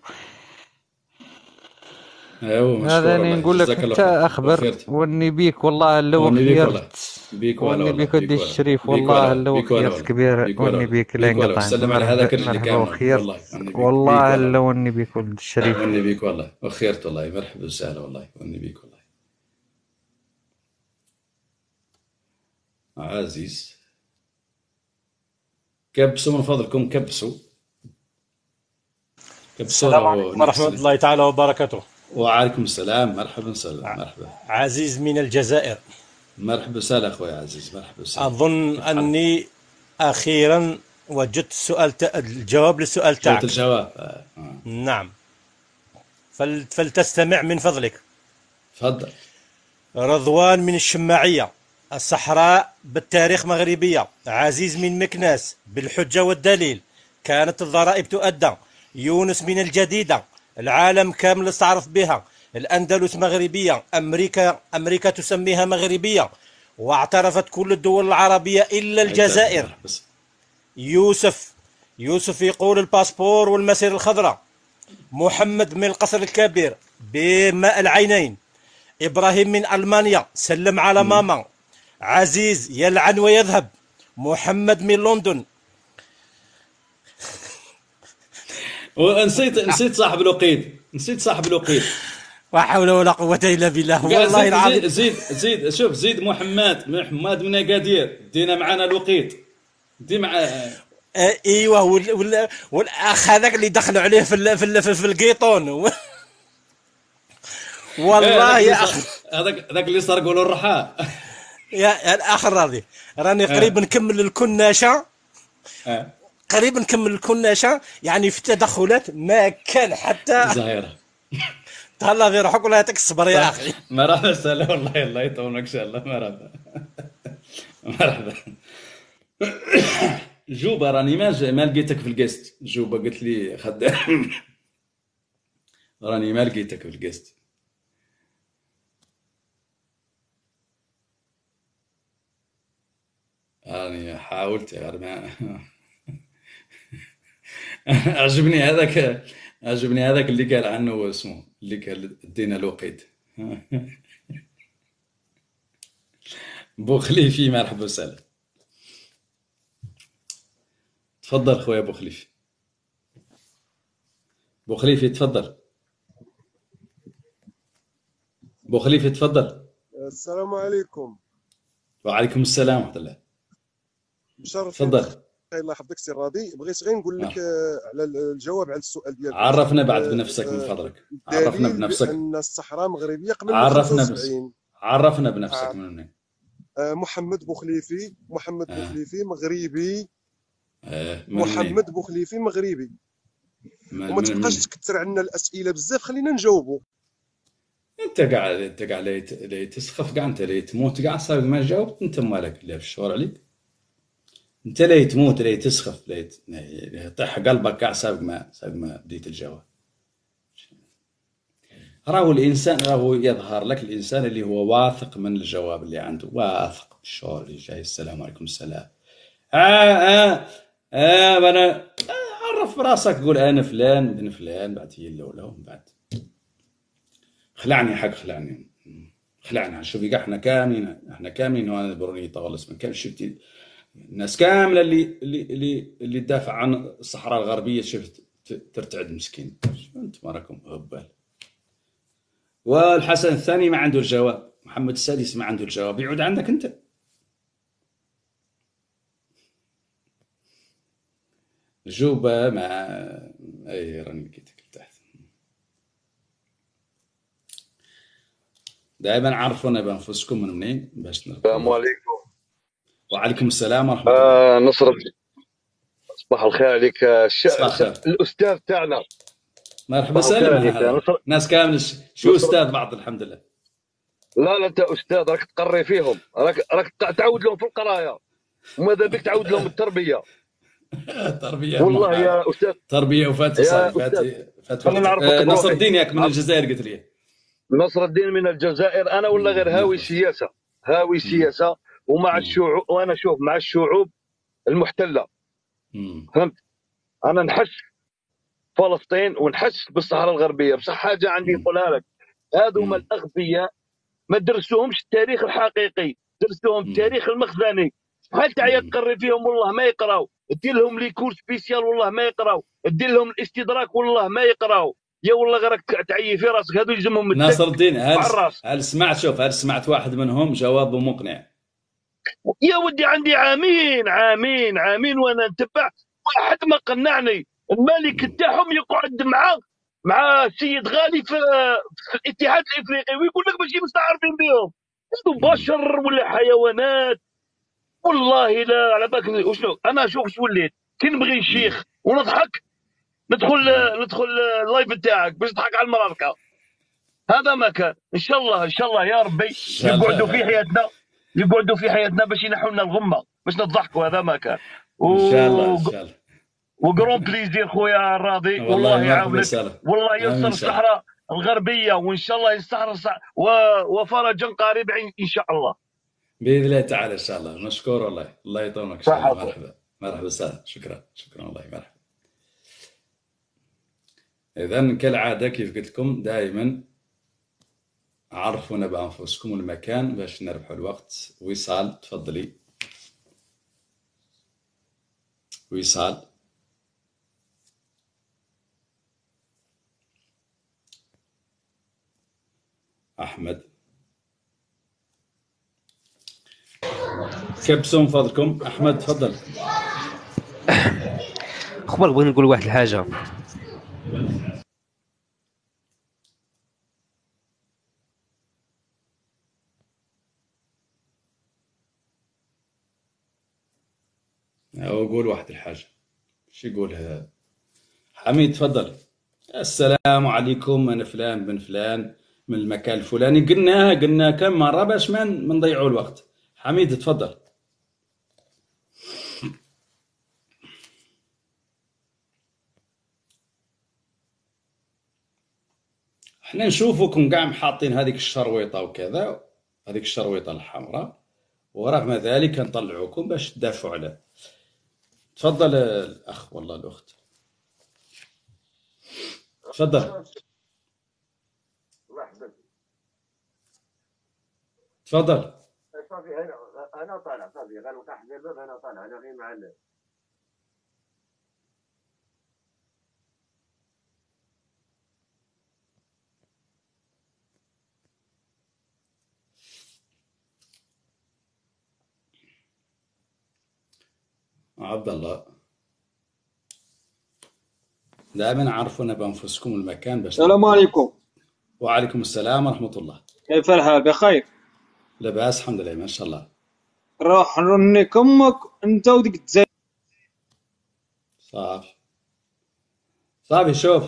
ايوا مشكور هذا الله، أنا نقول لك جزاك الله حتى خير أخبر، وخيرت. واني بيك والله لو واني بيك والله، خيرت، بيك ولا واني والله، بيك ودي بيك ولا الشريف بيك والله ولا لو بيك ولا خيرت والله، كبير، بيك ولا واني والله، بيك لا بيك ولا. انقطع. وسلم على مرحبا هذاك الرجل اللي مرحبا كامل وخيرت والله، واني بيك، بيك والله ولا لو اني بيك ولد الشريف. واني بيك والله وخيرت والله. مرحبا وسهلا والله، واني بيك والله. عزيز كبسوا من فضلكم، كبسوا كبسوا. السلام عليكم ورحمة الله تعالى وبركاته. وعليكم السلام، مرحبا وسهلا. مرحبا عزيز من الجزائر. مرحبا وسهلا اخويا عزيز، مرحبا وسهلا. أظن أني أخيرا وجدت السؤال تا... الجواب للسؤال جاءت تاعك. الجواب. آه. آه. نعم، فل... فلتستمع من فضلك. تفضل. رضوان من الشماعية، الصحراء بالتاريخ مغربية، عزيز من مكناس بالحجة والدليل، كانت الضرائب تؤدى، يونس من الجديدة، العالم كامل استعرف بها، الأندلس مغربية، أمريكا أمريكا تسميها مغربية، واعترفت كل الدول العربية إلا الجزائر. يوسف يوسف يقول الباسبور والمسير الخضراء. محمد من القصر الكبير، بماء العينين. إبراهيم من ألمانيا سلم على ماما. عزيز يلعن ويذهب. محمد من لندن. ونسيت نسيت صاحب الوقيت، نسيت صاحب الوقيت. لا حول ولا قوة إلا بالله قاع والله زيد العظيم. زيد زيد شوف زيد محمد محمد من اكادير دينا معنا الوقيت دي مع آه، ايوه وال... وال... والاخ هذاك اللي دخلوا عليه في ال... في ال... في, في القيطون و... والله يا اخ هذاك هذاك اللي سرقوا له الرحاه. يا الاخ راضي راني آه. قريب نكمل الكناشه، آه. قريب نكمل الكناشه، يعني في التدخلات ما كان حتى زهيره تهلا في روحك ولا يعطيك الصبر يا اخي. مرحبا سهلا والله الله يطولك ان شاء الله. مرحبا مرحبا. جوبا راني ما ج- ما لقيتك في الجيست. جوبا قلت لي خدام راني ما لقيتك في الجيست. راني حاولت غير ما عجبني هذاك عجبني هذاك اللي قال عنه اسمه اللي قال ادينا الوقيت. بوخليفي مرحبا وسهلا. تفضل خويا بوخليفي. بوخليفي تفضل. بوخليفي تفضل. السلام عليكم. وعليكم السلام ورحمة الله. مشرفين. تفضل. الله يحفظك سي راضي. بغيت غير نقول لك آه. آه، على الجواب على السؤال ديالك. عرفنا بعد آه، بنفسك من آه، فضلك. عرفنا الدليل بنفسك. بأن الصحراء مغربية قبل عرفنا خمسة بنفسك. وسبعين. عرفنا بنفسك آه. من منين. آه، محمد بوخليفي. محمد آه. بوخليفي مغربي. آه. من منين؟ محمد بوخليفي مغربي. من وما من تبقاش من تكثر عنا الأسئلة بزاف، خلينا نجاوبوا. انت قاعد انت قاعد ليت ليت تسخف قاعد انت ليت تموت قاعد صار ما جاوبت انت مالك اللي في الشهور عليك. انت ليت تموت ليت تسخف ليت يطيح قلبك قاعد سابق ما سابق ما بديت الجواب. راهو الانسان راهو يظهر لك الانسان اللي هو واثق من الجواب اللي عنده، واثق بالشهور اللي جاي. السلام عليكم السلام. اه اه اه انا آه عرف براسك قول انا فلان بن فلان بعد هي الاولى ومن بعد خلعني حق خلعني خلعنا. شوفي كاع احنا كاملين احنا كاملين وانا بروني طول اسمه كامل. شفتي الناس كامله اللي اللي اللي اللي تدافع عن الصحراء الغربيه شفت ترتعد مسكين. انتم راكم هبال. والحسن الثاني ما عنده الجواب. محمد السادس ما عنده الجواب. يعود عندك انت. جوبا مع اي راني لقيتك تحت. دائما عرفونا بانفسكم من منين باش نركب. السلام عليكم. وعليكم السلام ورحمه الله. آه نصر صباح الخير عليك. الش... صباح الخير. الاستاذ تاعنا. مرحبا صباح الخير سلام. عليك يا نصر. ناس كامل شو نصر. استاذ بعض الحمد لله. لا لا انت استاذ راك تقري فيهم، راك راك تعود لهم في القرايه وماذا بك تعود لهم التربيه. تربيه والله محال. يا استاذ. تربيه وفات يا صار أستاذ. فات فات خلينا وقت. نعرفك آه، نصر بروحي. الدين ياك من عرف- الجزائر قلت لي. نصر الدين من الجزائر. انا ولا غير هاوي سياسه، هاوي سياسه ومع مم. الشعوب. وانا شوف مع الشعوب المحتله، مم. فهمت؟ انا نحس فلسطين ونحس بالصحراء الغربيه. بصح حاجه عندي مم. نقولها لك، هذوما مم. الاغبياء ما درسوهمش التاريخ الحقيقي، درسوهم مم. التاريخ المخزني. شحال تعيا مم. تقري فيهم والله ما يقراو، دير لهم لي كور سبيسيال والله ما يقراو، دير لهم الاستدراك والله ما يقراو. يا والله غير راك تعيي في راسك. هذو يلزمهم الدق ناصر الدين هل مع الراس. هل سمعت شوف هل سمعت واحد منهم جوابه مقنع؟ يا ودي عندي عامين عامين عامين وانا نتبع، واحد ما قنعني. الملك تاعهم يقعد مع مع سيد غالي في, في الاتحاد الافريقي ويقول لك ماشي مستعرفين بهم. هذو بشر ولا حيوانات؟ والله لا على بالك وشنو. انا شوف شو وليت كي نبغي الشيخ ونضحك ندخل ندخل اللايف تاعك باش نضحك على المراركه. هذا ما كان. ان شاء الله ان شاء الله يا ربي شاء الله. يقعدوا في حياتنا، يقعدوا في حياتنا باش ينحوا لنا الغمه باش نضحكوا. هذا ما كان. ان شاء الله ان شاء الله. وقرون بليزير خويا راضي. والله والله مرحبا يعاونك. يسالك. والله آمين ينصر إن شاء الله. الصحراء الغربيه وان شاء الله ينصر الصح- و... وفرجا قريب ان شاء الله. باذن الله تعالى ان شاء الله. مشكور والله الله يطولك ان شاء الله. صحة. مرحبا مرحبا سهلا. شكرا شكرا والله مرحبا. إذا كالعادة كيف قلت لكم دائما عرفونا بأنفسكم المكان باش نربحوا الوقت. وصال تفضلي. وصال أحمد كبسوا فضلكم. أحمد تفضل. خبر بغيت نقول واحد الحاجه. أو قول واحد الحاجة. شو يقولها؟ حميد تفضل. السلام عليكم، أنا فلان بن فلان من المكان الفلاني. قلناها قلنا كم مرة باش ما نضيعوا الوقت. حميد تفضل. احنا نشوفكم قاع محاطين هذيك الشرويطة وكذا، هذيك الشرويطة الحمراء، ورغم ذلك نطلعوكم باش تدافعوا عليه. تفضل الأخ والله الأخت. تفضل. تفضل. صافي انا انا طالع صافي غنوقع حدا الباب انا طالع انا غير مع ال- عبد الله دائما عرفونا بأنفسكم المكان باش. السلام عليكم. وعليكم السلام ورحمة الله. كيف الحال؟ بخير. لاباس الحمد لله ما شاء الله. راح نرنيك امك انت وديك الجزائر. صافي صافي شوف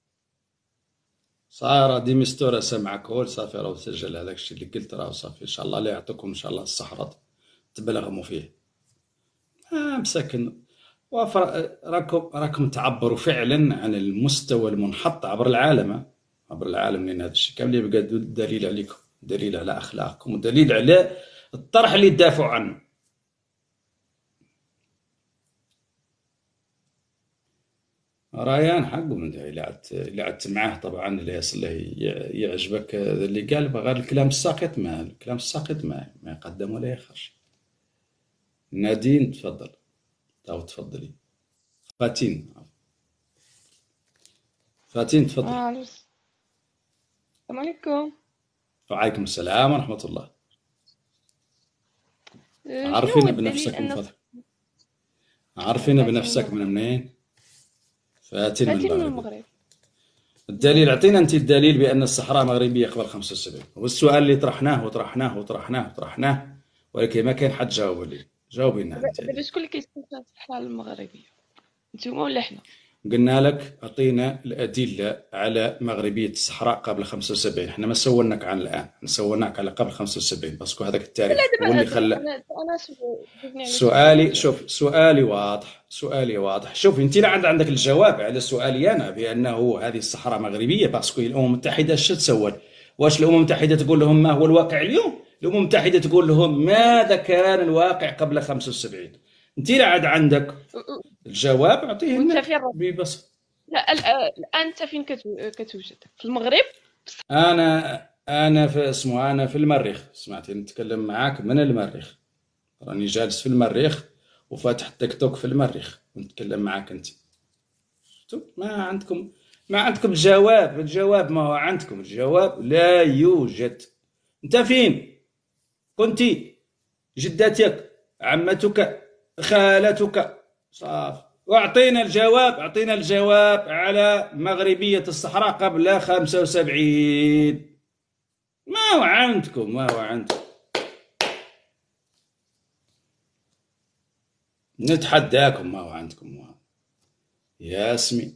صايره دي مستوره سمعك هو صافي راه سجل هذاك الشيء اللي قلت راه صافي ان شاء الله. لا يعطيكم ان شاء الله الصحة تبلغموا فيه. آه مساكن وفر... راكم راكم تعبروا فعلا عن المستوى المنحط عبر العالم، عبر العالم، لان هذا الشيء كامل يبقى دليل عليكم، دليل على اخلاقكم، ودليل على الطرح اللي تدافعوا عنه. ريان حقه من ده اللي عدت اللي عدت معاه طبعا اللي يصله يعجبك اللي قال بغير الكلام الساقط، ما الكلام الساقط ما ما يقدم ولا يخرج. نادين تفضل. أو تفضلي. فاتين فاتين تفضل. الو السلام عليكم. وعليكم السلام ورحمة الله. أه، شنو هو عرفينا الدليل بنفسك من أن فضلك. عرفينا فاتن بنفسك من من منين؟ فاتن من فاتن من المغرب. المغرب. الدليل اعطينا انت الدليل بان الصحراء مغربيه قبل خمسة وسبعين. والسؤال اللي طرحناه وطرحناه وطرحناه وطرحناه ولكن ما كان حد جاوب لي. جاوبي لنا انت. دابا شكون اللي كيسكن في الصحراء المغربية؟ نتوما ولا حنا؟ قلنا لك اعطينا الادله على مغربيه الصحراء قبل خمسة وسبعين. احنا ما سولناك عن الان، سولناك على قبل خمسة وسبعين باسكو هذاك التاريخ لا هو اللي دابا خلى. انا انا سو- جاوبني على سؤالي السؤال. شوف سؤالي واضح، سؤالي واضح. شوف انت لا عند عندك الجواب على سؤالي انا بانه هذه الصحراء مغربيه باسكو الامم المتحده اش تسول؟ واش الامم المتحده تقول لهم ما هو الواقع اليوم؟ الامم المتحده تقول لهم ماذا كان الواقع قبل خمسة وسبعين. انت لا عاد عندك الجواب اعطيه وانت لنا فين راه؟ ببساطه. لا ال- الان انت فين كتو- كتوجد؟ في المغرب؟ انا انا في اسمه انا في المريخ. سمعتني نتكلم معاك من المريخ، راني جالس في المريخ وفاتح تيك توك في المريخ ونتكلم معاك انت. شفتوا؟ ما عندكم ما عندكم الجواب. الجواب ما هو عندكم، الجواب لا يوجد. انت فين كنتي؟ جدتك، عمتك، خالتك، صافي. واعطينا الجواب، اعطينا الجواب على مغربية الصحراء قبل خمسة وسبعين. ما هو عندكم، ما هو عندكم. نتحداكم، ما هو عندكم. ما هو. ياسمين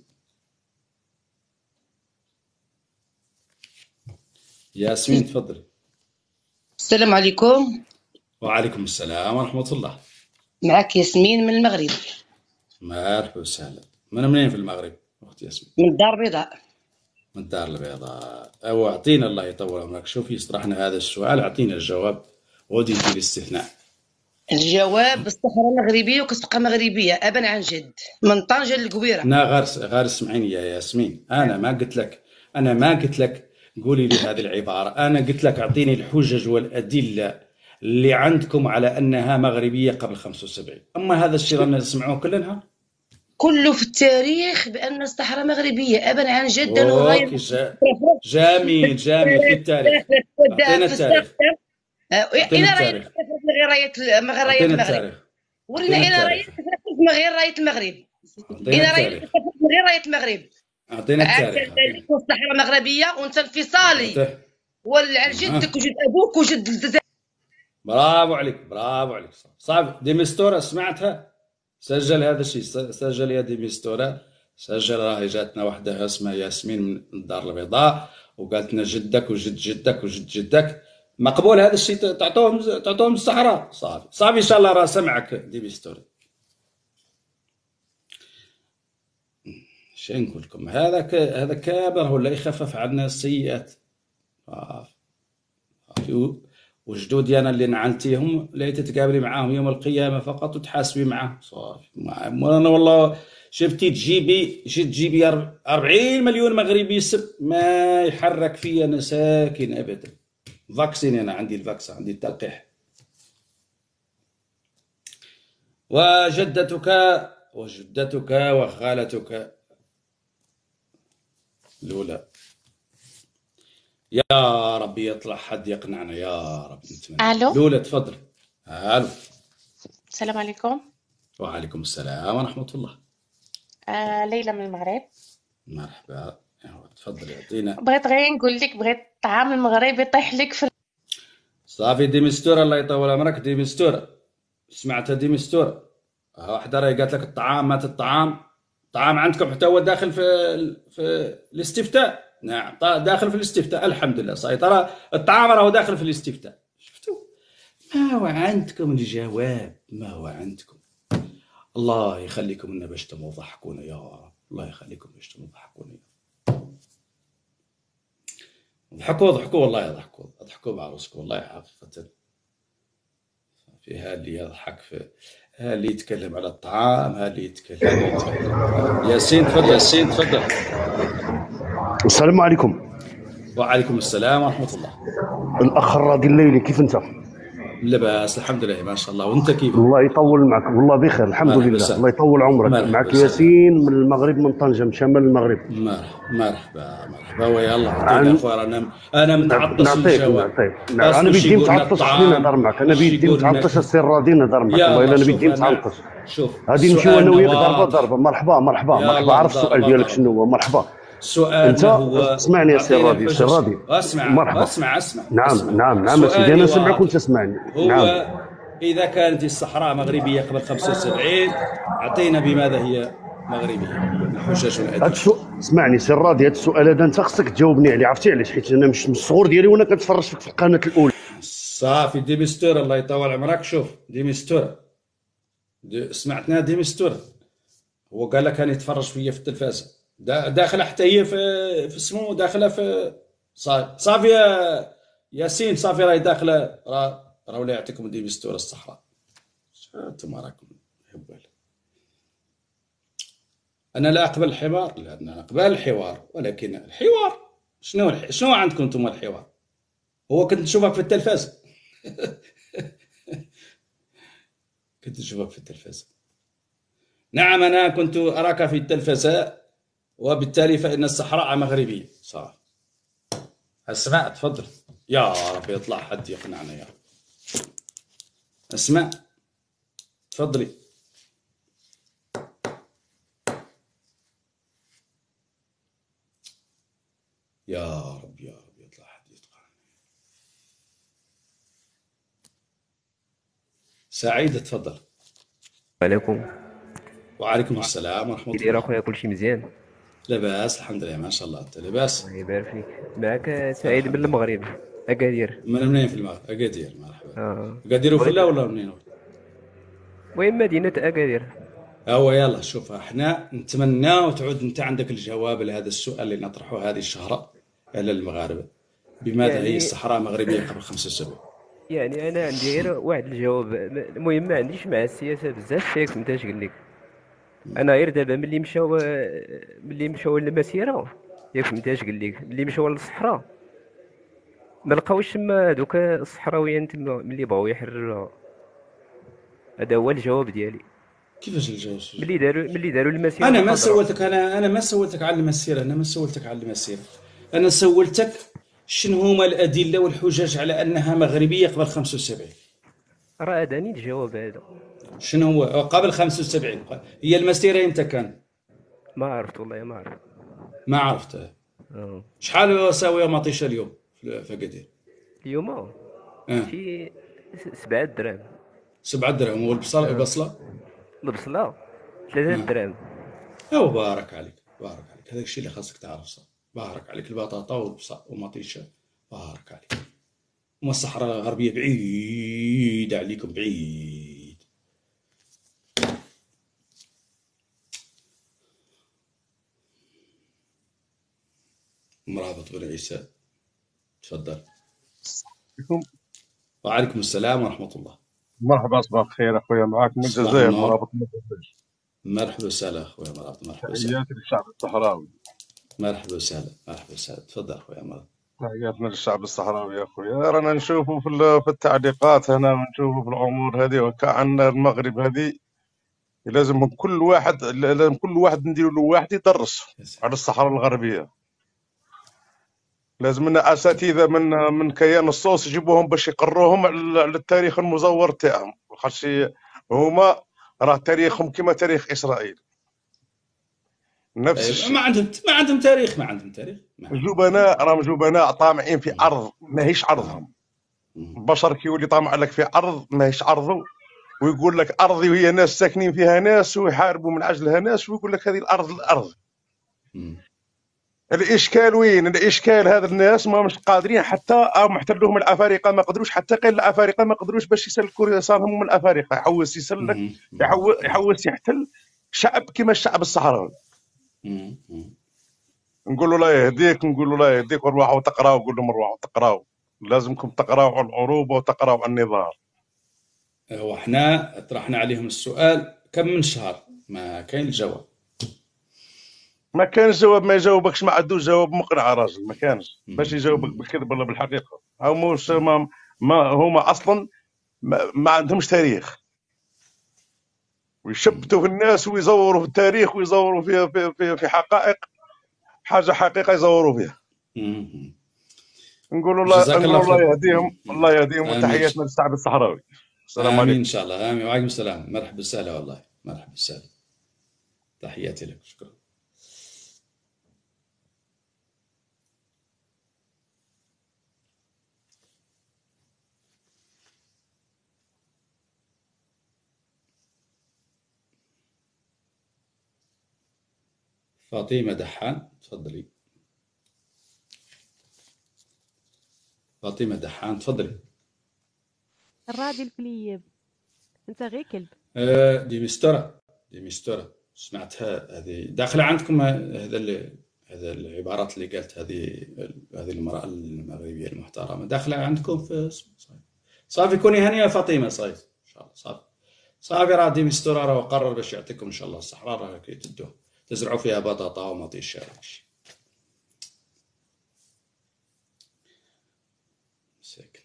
ياسمين تفضل. السلام عليكم. وعليكم السلام ورحمة الله. معك ياسمين من المغرب، مرحبا وسهلا. من منين في المغرب أخت ياسمين؟ من الدار البيضاء. من الدار البيضاء. أو أعطينا الله يطول عمرك. شوفي يطرحنا هذا السؤال، أعطينا الجواب ودي في الاستثناء. الجواب الصحراء مغربيه وكتبقى مغربيه ابا عن جد من طنجه للقويره. لا غير غير اسمعيني يا ياسمين، انا ما قلت لك انا ما قلت لك قولي لي هذه العباره، انا قلت لك اعطيني الحجج والادله اللي عندكم على انها مغربيه قبل خمسة وسبعين. اما هذا الشيء رانا نسمعوه كل نهار كله في التاريخ بان الصحراء مغربيه ابا عن جد. اوكي جا... جميل جميل في التاريخ، اعطينا التاريخ. الى رايه غير رايه ما غير رايه المغرب، ورينا الى رايه من غير رايه المغرب، الى رايه من غير رايه المغرب. اعطينا التاريخ. الصحراء مغربيه وانت انفصالي وعن جدك وجد ابوك وجد الجزائر. برافو عليك برافو عليك. صافي دي مستوره سمعتها، سجل هذا الشيء، سجل يا دي مستوره، سجل. راهي جاتنا وحده اسمها ياسمين من الدار البيضاء وقالت لنا جدك وجد جدك وجد جدك. مقبول هذا الشيء، تعطوهم تعطوهم الصحراء. صافي صافي ان شاء الله راه سمعك دي مستوره. شنو نقول لكم، هذا ك... هذا كابر هو اللي يخفف عنا السيئات. صافي وجدودي انا اللي نعنتيهم لا تتقابلي معاهم يوم القيامه فقط وتحاسبي معاهم. صافي انا والله شفتي تجيبي شفت تجيبي أربعين مليون مغربي سب ما يحرك فيا انا ساكن ابدا. فاكسين انا عندي الفاكس، عندي التلقيح. وجدتك وجدتك وخالتك الاولى. يا ربي يطلع حد يقنعنا يا رب نتمنى. الو لولا تفضل. الو السلام عليكم. وعليكم السلام ورحمه الله. آه ليلى من المغرب. مرحبا تفضلي اعطينا. بغيت غير نقول لك بغيت الطعام المغربي يطيح لك في. صافي دي مستوره الله يطول عمرك. دي مستوره سمعتها دي مستوره. واحده راهي قالت لك الطعام مات الطعام. الطعام عندكم حتى هو داخل في في الاستفتاء. نعم داخل في الاستفتاء الحمد لله. صحيح ترى الطعام راهو داخل في الاستفتاء. شفتوا ما هو عندكم الجواب، ما هو عندكم. الله يخليكم لنا باش تمو ضحكونا يا رب، الله يخليكم باش تمو ضحكونا. ضحكوا ضحكوا والله ضحكوا ضحكوا مع راسكم والله حقيقة. في ها اللي يضحك، في ها اللي يتكلم على الطعام، ها اللي يتكلم. ياسين تفضل. ياسين تفضل. السلام عليكم. وعليكم السلام ورحمة الله. الأخ الراضي الليلي كيف أنت؟ لاباس الحمد لله ما شاء الله. وأنت كيف؟ الله يطول معك والله بخير الحمد لله. سهل. الله يطول عمرك. معك ياسين من المغرب من طنجة من شمال المغرب. مرحبا مرحبا ويلا عطينا اخويا. انا انا متعطش للجواب. انا بدي متعطش خليني نهضر معك. انا بدي متعطش السي راضي نهضر معك والله الا انا بدي متعطش. شوف غادي نمشيو انا وياك ضربه ضربه. مرحبا مرحبا مرحبا. عرف السؤال ديالك شنو هو؟ مرحبا. السؤال انت هو اسمعني يا سي راضي. سي راضي اسمع مرحبا. اسمع اسمع نعم أسمع. نعم نعم سيدي انا سمعك وانت تسمعني. هو نعم. اذا كانت الصحراء مغربيه قبل خمسة وسبعين اعطينا بماذا هي مغربيه الحجج والادله. اسمعني سي راضي هذا السؤال هذا انت خصك تجاوبني عليه. عرفتي علاش؟ حيت انا مش من الصغور ديالي وانا كنتفرج فيك في القناه الاولى. صافي دي مستوره الله يطول عمرك. شوف دي مستوره سمعتنا دي مستوره. هو قال لك انا يتفرج فيا في التلفازه داخله حتى هي في في سمو داخله في. صافي يا ياسين صافي راهي داخله. راه راه ولا يعطيكم دي مستوره الصحراء. انتم راكم هبال. انا لا اقبل الحوار، لان انا اقبل الحوار، ولكن الحوار شنو الح... شنو عندكم انتم الحوار؟ هو كنت نشوفك في التلفاز. كنت نشوفك في التلفاز. نعم انا كنت اراك في التلفزة، وبالتالي فان الصحراء مغربيه. صح. اسماء تفضل. يا رب يطلع حد يقنعنا يا رب. اسماء تفضلي. يا رب يا رب يطلع حد يتقن. سعيد تفضل. عليكم. وعليكم السلام ورحمة الله. كي داير اخويا كلشي مزيان؟ لاباس الحمد لله ما شاء الله. انت لاباس؟ الله يبارك فيك. معك سعيد من المغرب اكادير. من منين في المغرب؟ اكادير. مرحبا. اه اكادير وفلا ولا منين؟ المهم مدينة اكادير. هو يلا شوف احنا نتمنى وتعود انت عندك الجواب لهذا السؤال اللي نطرحه هذه الشهرة على المغاربة. بماذا يعني هي الصحراء مغربية قبل خمسة وسبعين؟ يعني انا عندي غير واحد الجواب. المهم ما عنديش مع السياسه بزاف، ياك فهمت اش قال لك. انا غير دابا ملي مشاو ملي مشاو للمسيره، ياك فهمت اش قال لك، ملي مشاو للصحراء ما لقاوش تما دوك الصحراويين تما ملي بغاو يحرروا. هذا هو الجواب ديالي. كيفاش الجواب؟ ملي داروا ملي داروا المسيره انا ما الخضراء. سولتك انا انا ما سولتك على المسيره انا ما سولتك على المسيره انا سولتك شنو هما الادله والحجج على انها مغربيه قبل خمسة وسبعين. راه هذاني الجواب هذا. شنو هو قبل خمسة وسبعين؟ هي المسيره امتى كان؟ ما عرفت والله ما عرفت. ما عرفت. اه شحال ساويه مطيشه اليوم في اكادير؟ اليوم اه شي سبعة دراهم. سبعة دراهم. والبصله البصله البصله ثلاثة دراهم. او بارك عليك بارك عليك، هذاك الشيء اللي خاصك تعرف صح. بارك عليك. البطاطا والبصل ومطيشه بارك عليك. وما الصحراء الغربيه بعيده عليكم بعيد. مرابط بن عيسى تفضل. وعليكم السلام ورحمه الله. مرحبا صباح الخير اخويا، معاك من الجزائر مرابط من الجزائر. مرحبا وسهلا اخويا مرابط. مرحبا وسهلا. تحياتي للشعب الصحراوي. مرحبا وسهلا مرحبا وسهلا. تفضل اخويا مرابط. تحياتنا للشعب الصحراوي يا اخويا. رانا نشوفوا في في التعليقات هنا ونشوفوا في الامور هذه وكأن المغرب هذه لازم كل واحد لازم كل واحد نديروا له واحد يدرس على الصحراء الغربيه. لازم لنا اساتذه من من كيان الصوص يجيبوهم باش يقروهم على التاريخ المزور تاعهم، خاطش هما راه تاريخهم كما تاريخ اسرائيل نفس الشيء. ما عندهم ما عندهم تاريخ ما عندهم تاريخ. جبناء راهم جبناء طامعين في ارض ماهيش ارضهم. البشر كيولي طامع لك في ارض ماهيش ارضه، ويقول لك ارضي وهي ناس ساكنين فيها ناس ويحاربوا من اجلها ناس، ويقول لك هذه الارض الارض. الاشكال وين؟ الاشكال هذا الناس ما مش قادرين حتى او محتلوهم الافارقه ما قدروش حتى قيل الافارقه ما قدروش باش يسلكوا رسالهم من الافارقه. يحوس يسلك يحوس يحوس يحتل شعب كما الشعب الصحراوي. نقول له لا يهديك نقول له لا يهديك وروحوا تقراوا. نقول لهم روحوا تقراوا، لازمكم تقراوا على العروبه وتقراوا على النظام. وحنا طرحنا عليهم السؤال كم من شهر ما كاين الجواب. ما كانش جواب، ما يجاوبكش، ما عندوش جواب مقنع راجل، ما كانش باش يجاوبك بالكذب ولا بالحقيقه. هما مش ما, ما هما اصلا ما, ما عندهمش تاريخ، ويشبتوا في الناس ويزوروا في التاريخ ويزوروا في في في, في حقائق حاجه حقيقه يزوروا فيها. نقولوا الله نقولوا الله يهديهم الله يهديهم. وتحياتنا للشعب الصحراوي. السلام عليكم. امين ان شاء الله. امين. وعليكم السلام. مرحبا وسهلا والله. مرحبا وسهلا. تحياتي لك. شكرا. فاطمة دحان تفضلي. فاطمة دحان تفضلي. الرادي الكليب انت غير كلب. آه دي مسترة دي مسترة سمعتها هذه داخلة عندكم. هذا اللي هذا العبارات اللي قالت هذه هذه المرأة المغربية المحترمة داخلة عندكم في صافي. صافي كوني هانية فاطمة. صافي ان شاء الله. صافي صافي راه دي مسترة راه قرر باش يعطيكم ان شاء الله الصحراء راه كي تدوه تزرعوا فيها بطاطا ومطيشة. ساكن.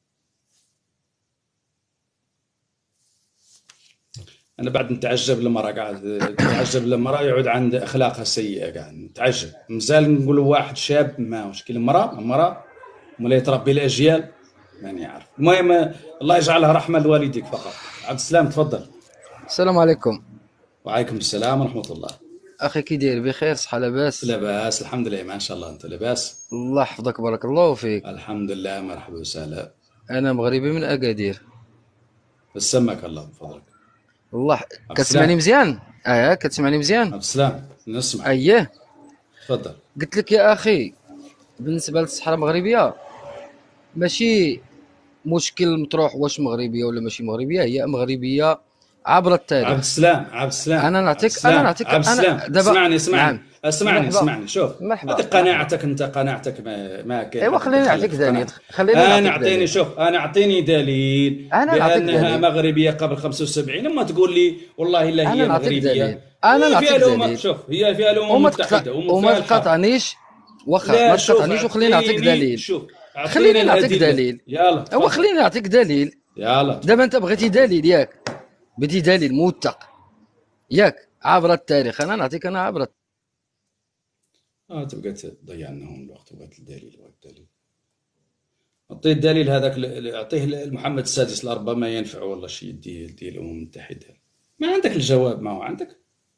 أنا بعد نتعجب للمرأة قاعد نتعجب للمرأة يعود عند أخلاقها السيئة قاعد نتعجب. مازال نقولوا واحد شاب ما مشكل المرأة المرأة ولا يتربي الأجيال ماني عارف. المهم الله يجعلها رحمة لوالديك فقط. عبد السلام تفضل. السلام عليكم. وعليكم السلام ورحمة الله. اخي كي داير؟ بخير صحه لاباس؟ لاباس الحمد لله ما شاء الله. انت لاباس؟ الله يحفظك بارك الله فيك. الحمد لله. مرحبا وسهلا. انا مغربي من اكادير. سماك الله من فضلك. الله كتسمعني مزيان؟ اه كتسمعني مزيان؟ عبد السلام نسمع. اييه تفضل. قلت لك يا اخي بالنسبه للصحراء المغربيه ماشي مشكل مطروح واش مغربيه ولا ماشي مغربيه، هي مغربيه عبر التاريخ. عبد السلام عبد السلام انا عبد نعطيك السلام انا نعطيك عبد السلام انا دابا اسمعني اسمعني نعم. اسمعني مرحبا. اسمعني شوف مرحبا هذه قناعتك انت قناعتك ما ما كاين ايوا حد خليني يدخل نعطيك لك في دليل قناعتك. خليني انا نعطيك اعطيني دليل شوف انا اعطيني دليل انا نعطيك بانها دليل مغربيه قبل خمسة وسبعين، اما تقول لي والله لا انا هي نعطيك مغربيه. دليل انا هي نعطيك فيها الامم دليل شوف هي فيها الامم وما المتحده تقطع وما وما فيها الحرب. تقاطعنيش واخا لا ما شوف تقاطعنيش وخليني نعطيك اعطيني دليل شوف خليني اعطيني نعطيك الادله دليل يلا هو تفضل خليني نعطيك دليل يلا دابا انت بغيتي دليل ياك بدي دليل موثق ياك عبر التاريخ انا نعطيك انا عبر التاريخ. اه تبقى تضيع لهم الوقت وبغيت الدليل بغيت الدليل اعطيه الدليل هذاك ل- اعطيه لمحمد السادس لربما ينفع والله شيء يديه يديه الامم المتحده. ما عندك الجواب ما هو عندك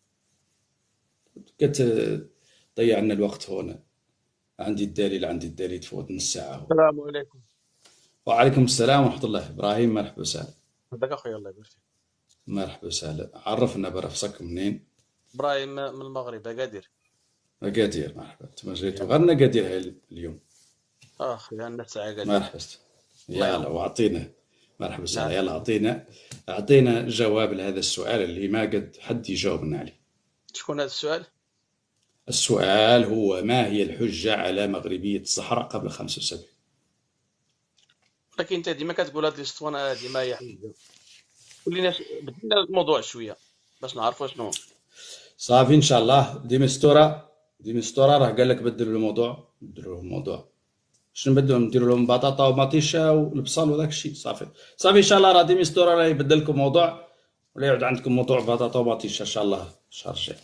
تبقى ت- تضيع لنا الوقت هنا. عندي الدليل عندي الدليل تفوت نص ساعه هو. السلام عليكم. وعليكم السلام ورحمه الله. ابراهيم مرحبا وسهلا. هذاك اخويا الله يبارك فيك. مرحبا وسهلا. عرفنا بنفسك منين؟ ابراهيم من المغرب اكادير. اكادير مرحبا. انتم جيتوا غير اكادير هاي اليوم. اه اخويا الناس تاع اكادير. مرحبا الله يلا يعاونك. واعطينا مرحبا وسهلا. نعم. يلا اعطينا اعطينا جواب لهذا السؤال اللي ما قد حد يجاوبنا عليه. شكون هذا السؤال؟ السؤال هو ما هي الحجة على مغربية الصحراء قبل خمسة وسبعين؟ ولكن انت ديما كتقول هاد الاسطوانه هادي ما هي حجه. قول لنا بدلنا الموضوع شويه باش نعرفوا شنو. صافي ان شاء الله. دي مستورة دي مستورة راه قال لك بدلوا الموضوع بدلوا الموضوع. شنو نبدلوا نديروا لهم بطاطا ومطيشه والبصل وذاك الشيء. صافي صافي ان شاء الله. راه دي مستورة راه يبدل لكم موضوع ولا يعود عندكم موضوع بطاطا ومطيشه ان شاء الله الشهر الجاي.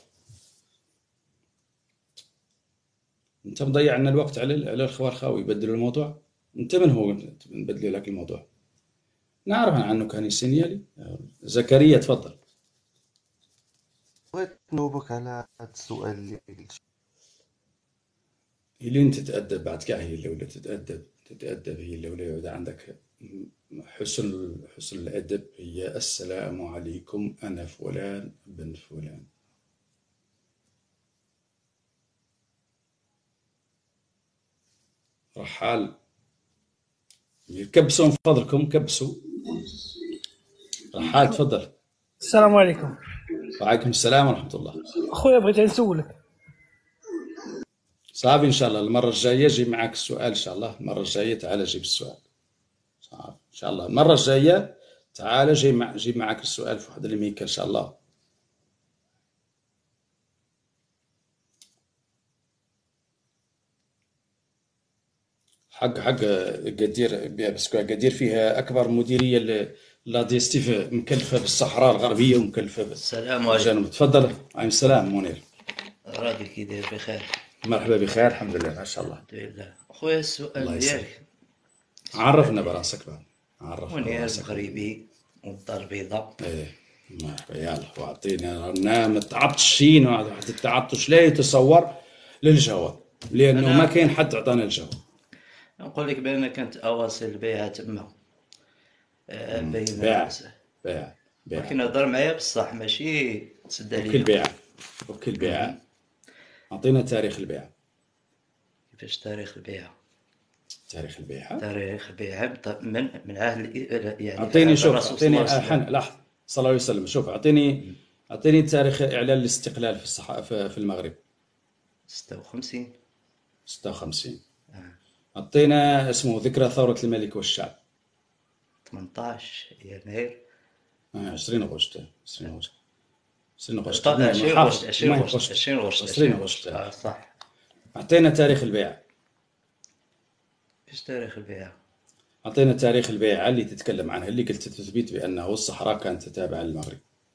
انت مضيع لنا الوقت على على الخوار خاوي يبدلوا الموضوع. انت من هو نبدل لك الموضوع؟ نعرف عنه كان سينيالي. زكريا تفضل. بغيت نوبك على هذا السؤال اللي قلت. اللي انت تتأدب بعد كاع هي اللي ولا تتأدب تتأدب هي اللي ولا يعود عندك حسن حسن الأدب. هي السلام عليكم أنا فلان بن فلان. رحال كبسوا من فضلكم كبسوا. رحال تفضل. السلام عليكم. وعليكم السلام ورحمة الله. اخويا بغيت نسولك. صافي ان شاء الله المرة الجاية جيب معاك السؤال ان شاء الله. المرة الجاية تعال جيب السؤال. صافي ان شاء الله المرة الجاية تعال جيب مع جيب معاك السؤال في واحد الميكا ان شاء الله. حق حق قدير باسكو قدير فيها اكبر مديريه ل- لا ديستيف مكلفه بالصحراء الغربيه ومكلفه السلام عليكم. بالجنوب. تفضل. عليكم السلام منير. راضي كي داير بخير؟ مرحبا بخير الحمد لله ما شاء الله. الحمد لله. خويا السؤال الله يسلمك. ديالك عرفنا براسك بعد. عرفنا منير براسك. مغربي والدار بيضاء. ايه مرحبا يلا واعطينا رانا متعطشين واحد التعطش لا يتصور للجواب لانه أنا- ما كاين حد عطانا الجواب. نقول لك بان كانت اواصر البيعه تما آه، بين بيع بيع بيع ولكن هضر معايا بصح ماشي تسد وكل عليا. بيع وكل بيع. اعطينا تاريخ البيع. كيفاش تاريخ البيعه؟ تاريخ البيعة تاريخ البيعه بط- من من عهد الإ- يعني اعطيني عهد شوف الرسول صلى الله اعطيني عليه وسلم. حن لحظة صلى الله عليه وسلم. شوف اعطيني اعطيني تاريخ اعلان الاستقلال في الصح... في في المغرب. ستة وخمسين. ستة وخمسين. آه. اعطينا اسمه ذكرى ثورة الملك والشعب. ثمنطاش يناير. آه، عشرين غشت عشرين غشت عشرين غشت طيب، عشرين حافظ. غشت، عشرين ما غشت، غشت. عشرين غشت، عشرين عشرين غشت. غشت. آه، صح. اعطينا تاريخ البيعة. كيفاش تاريخ البيعه؟ اعطينا تاريخ البيعة اللي تتكلم عنها اللي قلت تثبت بانه الصحراء كانت تابعة للمغرب.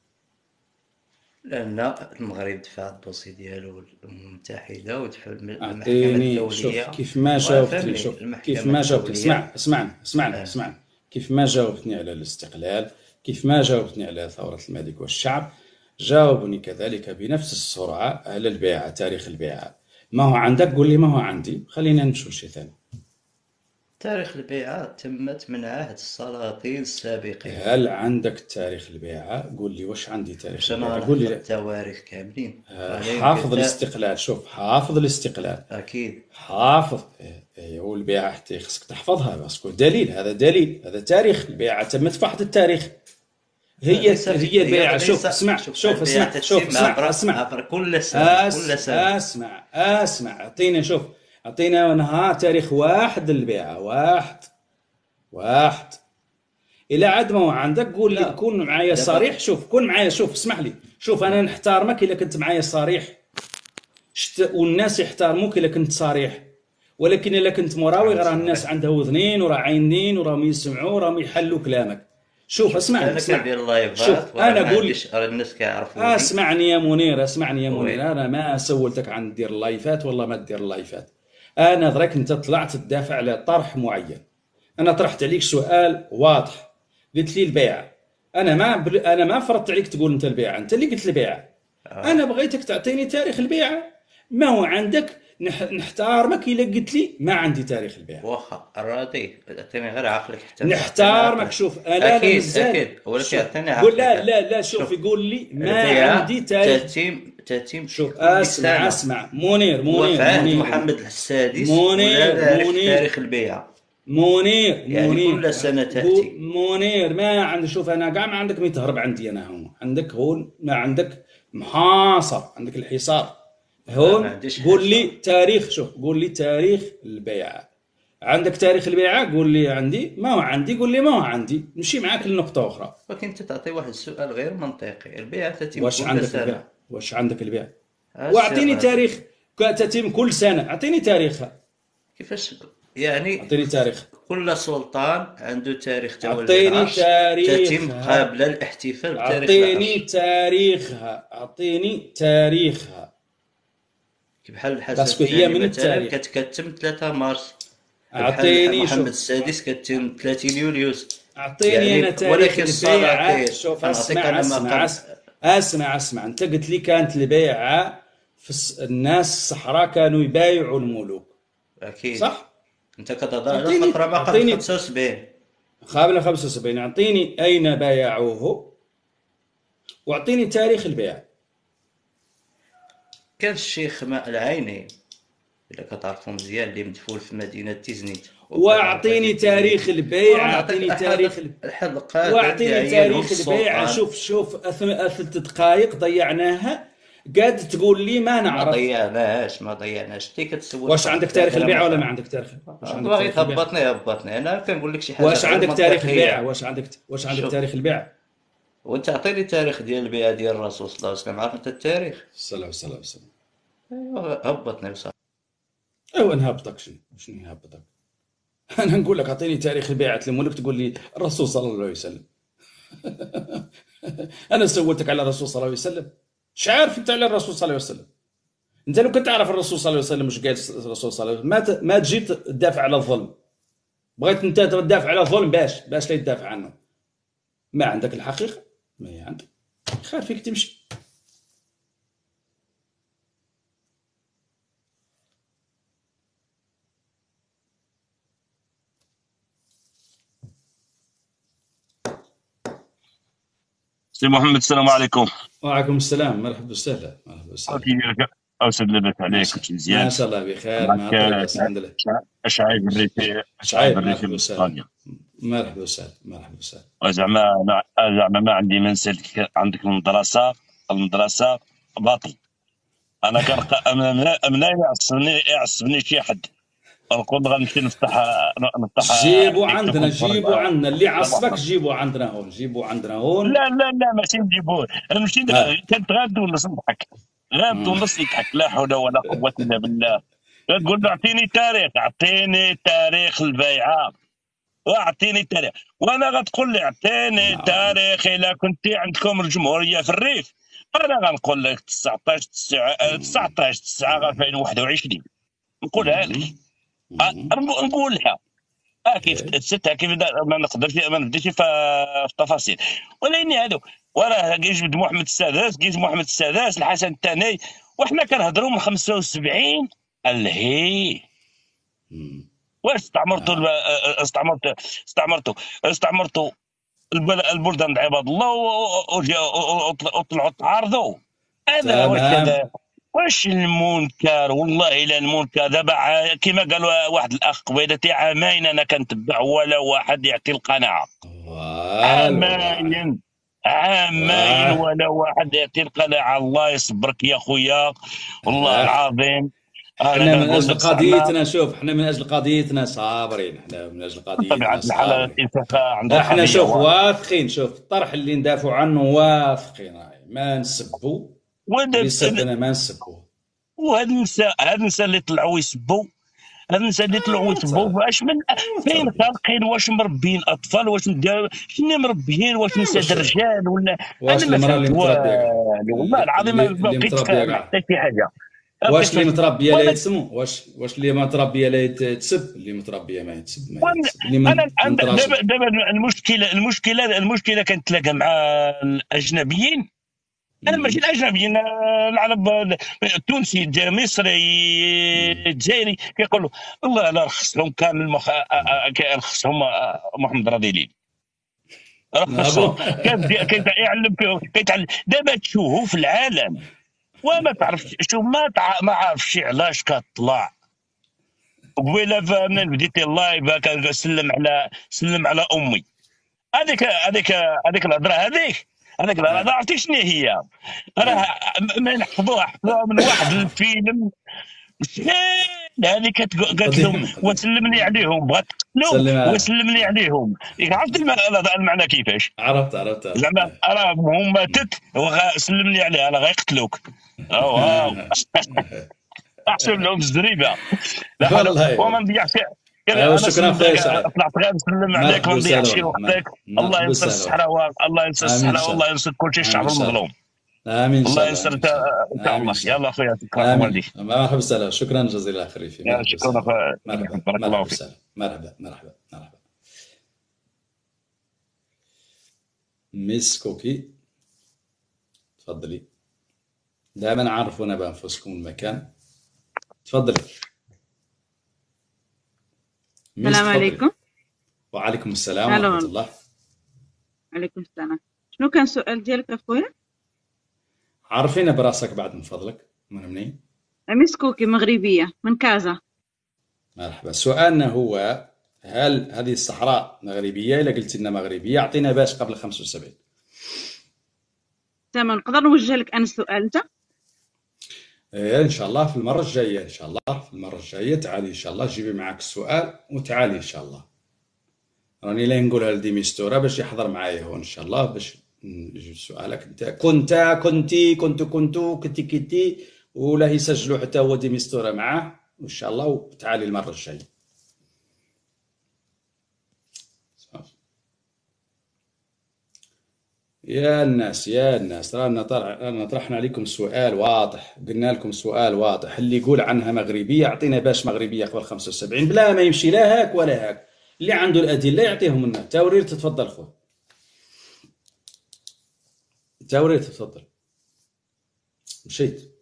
لأن المغرب دفع الدوسي ديالو للأمم المتحدة ودفع المحكمة اعطيني الدولية. شوف كيف ما جاوبتني. وفهمني، شوف المحكمة كيف ما جاوبتني. الدولية. اسمع اسمعني اسمعني اسمعني كيف ما جاوبتني على الاستقلال كيف ما جاوبتني على ثورة الملك والشعب جاوبني كذلك بنفس السرعة على البيعة. تاريخ البيعة ما هو عندك قول لي ما هو عندي. خلينا نشوف شيء ثاني. تاريخ البيعة تمت من عهد السلاطين السابقين. هل عندك تاريخ البيعة؟ قول لي واش عندي تاريخ باش أنا البيعة. نعرف قول لي لا. التواريخ كاملين. آه، أنا حافظ يمكن الاستقلال. شوف حافظ الاستقلال أكيد حافظ. إيه، إيه، والبيعة حتى خصك تحفظها باسكو دليل. هذا دليل هذا تاريخ. البيعة تمت في واحد التاريخ هي ليس في هي البيعه. ليس شوف اسمع شوف شوف البيعة اسمع شوف تتم اسمع عبر اسمع عبر كل سنة كل أس سنة. اسمع اسمع اعطينا شوف اعطينا نهار تاريخ واحد للبيعه. واحد واحد الى عاد ما هو عندك قول لي لا كون معايا دابا صريح. شوف كون معايا. شوف اسمح لي. شوف انا نحترمك الا كنت معايا صريح شت... والناس يحترموك الا كنت صريح، ولكن الا كنت مراوغ راه الناس عندها وذنين وراه عينين وراهم يسمعوا وراهم يحلوا كلامك. شوف اسمعني انا اسمع. كندير شوف اللايفات انا ما قول عنديش راه الناس كيعرفوني. اسمعني يا منير اسمعني يا وي منير انا ما سولتك عن دير اللايفات والله ما دير اللايفات. انا درك انت طلعت تدافع على طرح معين. انا طرحت عليك سؤال واضح قلت لي البيعه. انا ما بل... انا ما فرضت عليك تقول انت البيعه، انت اللي قلت البيعه. آه. انا بغيتك تعطيني تاريخ البيعه. ما هو عندك نح... نحتارمك الا قلت لي ما عندي تاريخ البيعه. واخا الراضي عطيني غير عقلك حتى نحتارمك. شوف انا لا اكيد مزال اكيد ولكن عطيني قول لا عقلك. لا لا شوف, شوف يقول لي ما البيعة عندي تاريخ. تتم تتم شوف كل اسمع سنة اسمع منير هو منير في عهد منير محمد السادس منير ولا نعرف منير تاريخ البيعة منير يعني منير كل سنة قول- تأتي. منير ما عندي. شوف انا كاع ما عندك ما تهرب عندي انا هون. عندك هون ما عندك محاصر، عندك الحصار ما هون. عنديش قول لي حصار. تاريخ. شوف قول لي تاريخ البيعه. عندك تاريخ البيعه قول لي عندي. ما هو عندي قول لي ما هو عندي. نمشي معاك لنقطه اخرى. ولكن انت تعطي واحد السؤال غير منطقي. البيعة تتم واش كل عندك سنة. البيع؟ واش عندك البيع؟ هسه واعطيني الراضي. تاريخ ك- تتم كل سنه. اعطيني تاريخها. كيفاش يعني اعطيني تاريخ. كل سلطان عنده تاريخ تولي اعطيني العرش تتم تاريخها. قبل الاحتفال بتاريخ اعطيني العرش. تاريخها. اعطيني تاريخها. بحال الحسن باسكو هي الثاني من مثلا التاريخ. كتكتم ثلاثة مارس. بحال اعطيني محمد شوف السادس كتم ثلاثين يوليوس. اعطيني يعني انا تاريخ ولكن البيعه. السلاطين شوف غنعطيك اسمع انا ما اسمع قبل. اسمع اسمع اسمع انت قلت لي كانت البيعه في الس- الناس الصحراء كانوا يبايعوا الملوك اكيد صح؟ انت كتهضر على اعطيني فترة ما قبل اعطيني خمسة وسبعين. قبل خمسة وسبعين. اعطيني اين بايعوه واعطيني تاريخ البيع. كان الشيخ ماء العيني الا كتعرفوا مزيان اللي مدفون في مدينة تيزنيت. واعطيني تاريخ البيع. اعطيني تاريخ ال- الحلقات واعطيني ديالهم تاريخ البيع. السلطان. شوف شوف أث- ثلاث دقائق ضيعناها قاعد تقول لي ما ما نعرف. ضيعناش ما ضيعناش انت كتسول. واش عندك تاريخ البيع ولا ما عندك تاريخ؟ واش عندك باغي تاريخ البيع؟ تهبطني هبطني انا كنقول لك شي حاجه واش غير عندك تاريخ منطقية. البيع؟ واش عندك واش عندك شوف. تاريخ البيع؟ وانت عطيني تاريخ ديال البيعه ديال الرسول صلى الله عليه وسلم. عارف انت التاريخ؟ صلى الله عليه وسلم. ايوا هبطني وصافي. ايوا نهبطك. شنو شنو نهبطك؟ انا نقول لك اعطيني تاريخ البيعة الملك تقول لي الرسول صلى الله عليه وسلم. انا سولتك على الرسول صلى الله عليه وسلم. اش عارف انت على الرسول صلى الله عليه وسلم؟ انت لو كنت تعرف الرسول صلى الله عليه وسلم واش قال الرسول صلى الله عليه وسلم ما ت... ما تجي تدافع على الظلم. بغيت انت تدافع على الظلم باش باش لا يدافع عنه. ما عندك الحقيقه ما هي عندك. خير فيك تمشي. سي محمد السلام عليكم. وعليكم السلام. مرحبا وسهلا. مرحبا وسهلا. أسد لبس عليك كنت مزيان. ما شاء الله بخير. ما طيب الحمد لله. شعيب الريفي شعيب الريفي مرحبا من وسهلا. اسبانيا. مرحبا وسهلا. مرحبا وسهلا. زعما أنا- زعما ما عندي ما نسالك. عندك المدرسه المدرسه باطل. انا كنلقى منين يعصبني يعصبني شي حد نقول غنمشي نفتح نفتح جيبوا عندنا جيبوا عندنا اللي عصبك جيبوا عندنا هون. جيبوا عندنا هون. لا لا لا ماشي نجيبوه. نمشي كنت غاد ونص نضحك غاد ونص يضحك. لا حول ولا قوه الا بالله. تقول له اعطيني تاريخ اعطيني تاريخ البيعه واعطيني تاريخ وانا غتقول لي اعطيني تاريخ الا كنتي عندكم الجمهوريه في الريف. انا غنقول لك تسعطاش تسعطاش تسعة ألفين وواحد وعشرين نقولها لك. نقولها اه كيف ستها كيف ما نقدرش ما نبداش في التفاصيل. ولكن هادو وراه كيجبد محمد السادس كيجبد محمد السادس الحسن الثاني وحنا كنهضروا من خمسة وسبعين الهي. واش استعمرتوا استعمرتوا استعمرتوا استعمرتوا البلدان د عباد الله وطلعوا تعارضوا. هذا واش هذا واش المنكر. والله الى المنكر دابا كما قال واحد الاخ قبيلتي عامين انا كنتبع ولا واحد يعطي القناعه. عامين عامين آه. ولا واحد يعطي القناعه. الله يصبرك يا خويا والله آه. العظيم. احنا من نقول اجل لك زعما قضيتنا، شوف احنا من اجل قضيتنا صابرين، احنا من اجل قضيتنا بطبيعه الحال صابرين. الاتفاق عنده احنا قضيه شوف واحده. واثقين، شوف الطرح اللي ندافعوا عنه واثقين، راهي ما نسبوا اللي يسبنا ما نسبوا. وهاد النساء هاد النساء اللي طلعوا يسبوا، هاد النساء اللي طلعوا يسبوا واش من فين خالقين؟ واش مربيين اطفال؟ واش ندير شنو مربيين؟ واش نساء رجال ولا؟ واش انا ما المراه اللي فهمت متربيه والو والله العظيم ما اللي بقيت متربيه فاهم كاع، حتى شي حاجه. واش اللي متربيه لا يتسموا؟ واش واش اللي ما متربيه لا يتسب؟ اللي متربيه ما يتسب ما يتسب. اللي ما انا ما متراشد. دابا دابا المشكله المشكله المشكله كنتلاقى مع الاجنبيين. انا ماشي الاجنبيين، العرب التونسي مصري جزائري كيقولوا والله لا رخصهم كامل مخ... رخصهم محمد راضي ليلي رخصهم. كيعلم فيهم كيتعلم. دابا تشوفوا في العالم وما تعرفش شوف ما تع... ما عارفش علاش كطلع قبيله فمن بديتي اللايف كنسلم على سلم على امي. هذيك هذيك هذيك الهضره هذيك هذيك الهضره عرفتي شنو هي؟ راه ما نحفظوها حفظوها من واحد الفيلم شحال هذيك قالت لهم وسلمني عليهم بغات تقتلهم وسلمني عليهم. عرفت المعنى كيفاش؟ عرفت عرفت زعما راه هم ماتت سلمني عليها راه غيقتلوك. واو احسن لهم الزريبه والله وما نضيعش. ايوا شكرا خويا سعيد، طلعت غير نسلم عليك ما نضيعش وقتك. الله ينصر الصحراء، الله ينصر الصحراء، والله ينصر كل شيء الشعب المظلوم. امين. الله ينصر ان شاء الله. يلا اخويا شكرا والدي. مرحبا وسهلا، شكرا جزيلا اخي في شكرا اخويا. مرحبا بارك الله فيك. مرحبا مرحبا مرحبا. ميس كوكي تفضلي، دائما عرفونا بانفسكم المكان. تفضلي. السلام عليكم. وعليكم السلام ورحمة الله. عليكم السلام. شنو كان السؤال ديالك اخويا؟ عرفينا براسك بعد من فضلك. من منين؟ ميس كوكي مغربية من كازا. مرحبا. سؤالنا هو هل هذه الصحراء مغربية؟ إلا قلت لنا مغربية أعطينا باش قبل خمسة وسبعين. تمام، نقدر نوجه لك أنا السؤال أنت؟ إيه إن شاء الله في المرة الجاية، إن شاء الله في المرة الجاية تعالي إن شاء الله جيبي معك السؤال وتعالي إن شاء الله. راني لا نقولها لديميستورا باش يحضر معايا هو إن شاء الله باش نجيب سؤالك. أنت كنت كنتي كنت كنتو كنتي كنتي ولا يسجلوا حتى هو ديميستورا معاه وإن شاء الله وتعالي المرة الجاية. يا الناس يا الناس رانا رانا طرحنا عليكم سؤال واضح، قلنا لكم سؤال واضح، اللي يقول عنها مغربية أعطينا باش مغربية قبل خمسة وسبعين بلا ما يمشي لا هاك ولا هاك، اللي عنده الأدلة يعطيهم لنا. تاورير تتفضل خويا. تاورير تتفضل. مشيت.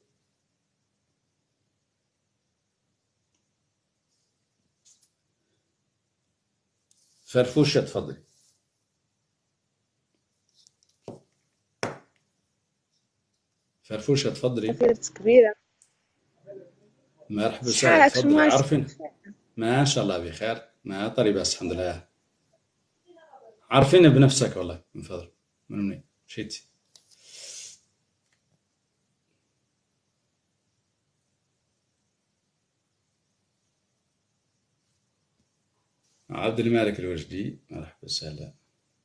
فرفوشة تفضل. فرفوشة تفضلي. كبيرة. مرحبا وسهلا تفضلي. عارفين ما شاء الله بخير، ما طري بس الحمد لله. عارفين بنفسك والله من فضل. من منين مشيتي؟ عبد المالك الوجدي مرحبا وسهلا.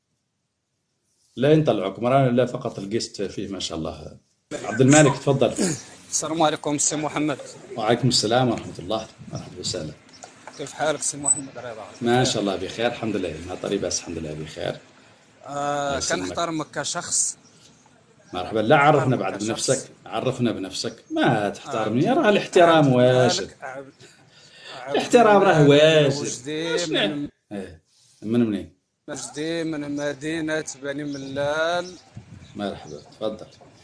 لا نطلعكم رانا لا فقط الجيست فيه ما شاء الله. عبد المالك تفضل. السلام عليكم سي محمد. وعليكم السلام ورحمة الله. مرحبا وسهلا. كيف حالك سي محمد رضا؟ ما شاء الله بخير الحمد لله. ما طري بس الحمد لله بخير. آه كنحترمك كشخص. مرحبا. لا عرفنا بعد بنفسك، عرفنا بنفسك. ما تحترمني راه الاحترام واجب. الاحترام راه واجب. من ايه من منين؟ مجدي من مدينة بني ملال. مرحبا تفضل.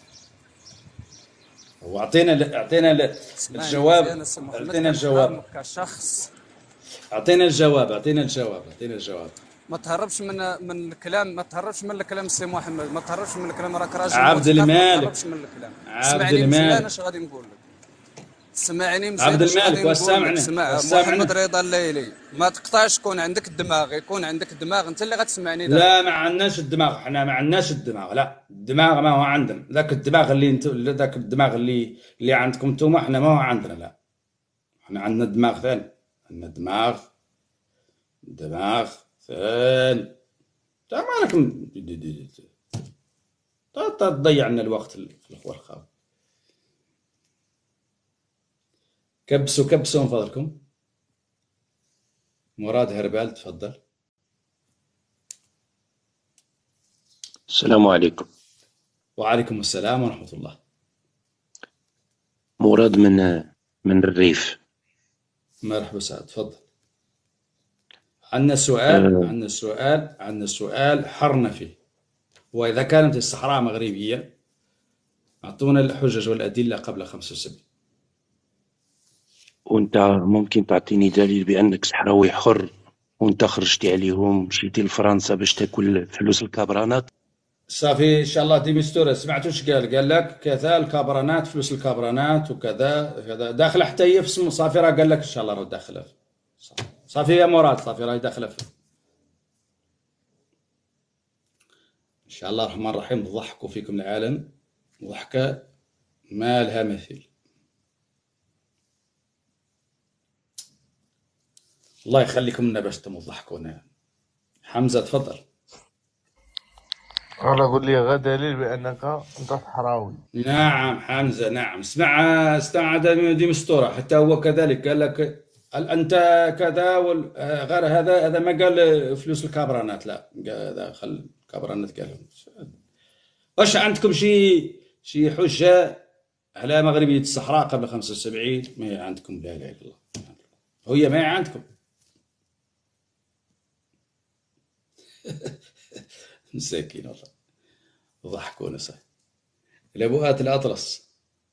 واعطينا اعطينا الجواب. اعطينا الجواب كشخص. اعطينا الجواب اعطينا الجواب اعطينا الجواب. ما تهربش من من الكلام، ما تهربش من الكلام سي محمد، ما تهربش من الكلام، راك راجل عبد المالك. ما تهربش من الكلام. عبد المالك انا اش غادي نقول لك. سمعني مزيان عبد واش المالك غادي واش نقول لك. سامعني سمع واش سامعني محمد رضا الليلي، ما تقطعش، يكون عندك الدماغ، يكون عندك الدماغ، انت اللي غتسمعني دابا. لا ما عندناش الدماغ، حنا ما عندناش الدماغ، لا الدماغ ما هو عندنا، ذاك الدماغ اللي انت ذاك الدماغ اللي اللي عندكم انتم حنا ما هو عندنا، لا حنا عندنا دماغ ثاني، عندنا دماغ دماغ ثاني. تا مالك تضيع لنا الوقت في الاخوه الخاوه. كبسوا كبسوا من فضلكم. مراد هربال تفضل. السلام عليكم. وعليكم السلام ورحمة الله. مراد من من الريف. مرحبا سعد تفضل. عندنا سؤال أه عندنا سؤال عندنا سؤال حرنا فيه، وإذا كانت الصحراء مغربية أعطونا الحجج والأدلة قبل خمسة وسبعين. وانت ممكن تعطيني دليل بانك صحراوي حر وانت خرجتي عليهم مشيتي لفرنسا باش تاكل فلوس الكابرانات؟ صافي ان شاء الله دي مستوره سمعتوا اش قال؟ قال لك كذا الكابرانات فلوس الكابرانات وكذا كذا داخله حتى هي في اسمه. صافي راه قال لك ان شاء الله راه داخله. صافي يا مراد صافي راهي داخله فيه. ان شاء الله الرحمن الرحيم ضحكوا فيكم العالم ضحكه ما لها مثيل. الله يخليكم لنا باش تضحكونا. حمزه تفضل. والله قول لي غا دليل بانك انت صحراوي. نعم حمزه نعم. اسمع اسمع دي مستوره حتى هو كذلك قال لك انت كذا غير هذا هذا ما قال فلوس الكابرانات، لا هذا خل الكابرانات قال. واش عندكم شي شي حجه على مغربيه الصحراء قبل خمسة وسبعين؟ ما هي عندكم لا اله الا الله. هي ما هي عندكم. مساكين والله ضحكونا صح. الابوات الاطلس.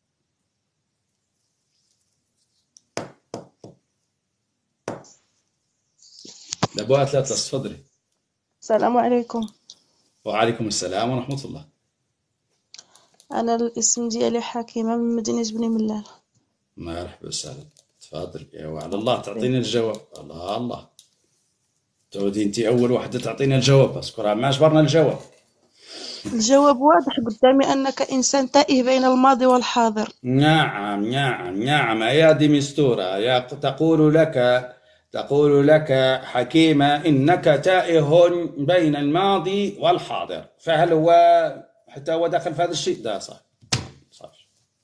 الابوات الاطلس تفضلي. السلام عليكم. وعليكم السلام ورحمه الله. انا الاسم ديالي حكيمه من مدينه بني ملال. مرحبا وسهلا تفضل. يا وعلى الله تعطيني الجواب. الله الله تودي انت اول واحده تعطينا الجواب، بس راه ما جبرنا الجواب. الجواب واضح قدامي انك انسان تائه بين الماضي والحاضر. نعم نعم نعم يا دي مستورة. يا تقول لك تقول لك حكيمة انك تائه بين الماضي والحاضر، فهل هو حتى هو داخل في هذا الشيء؟ ده صح صح.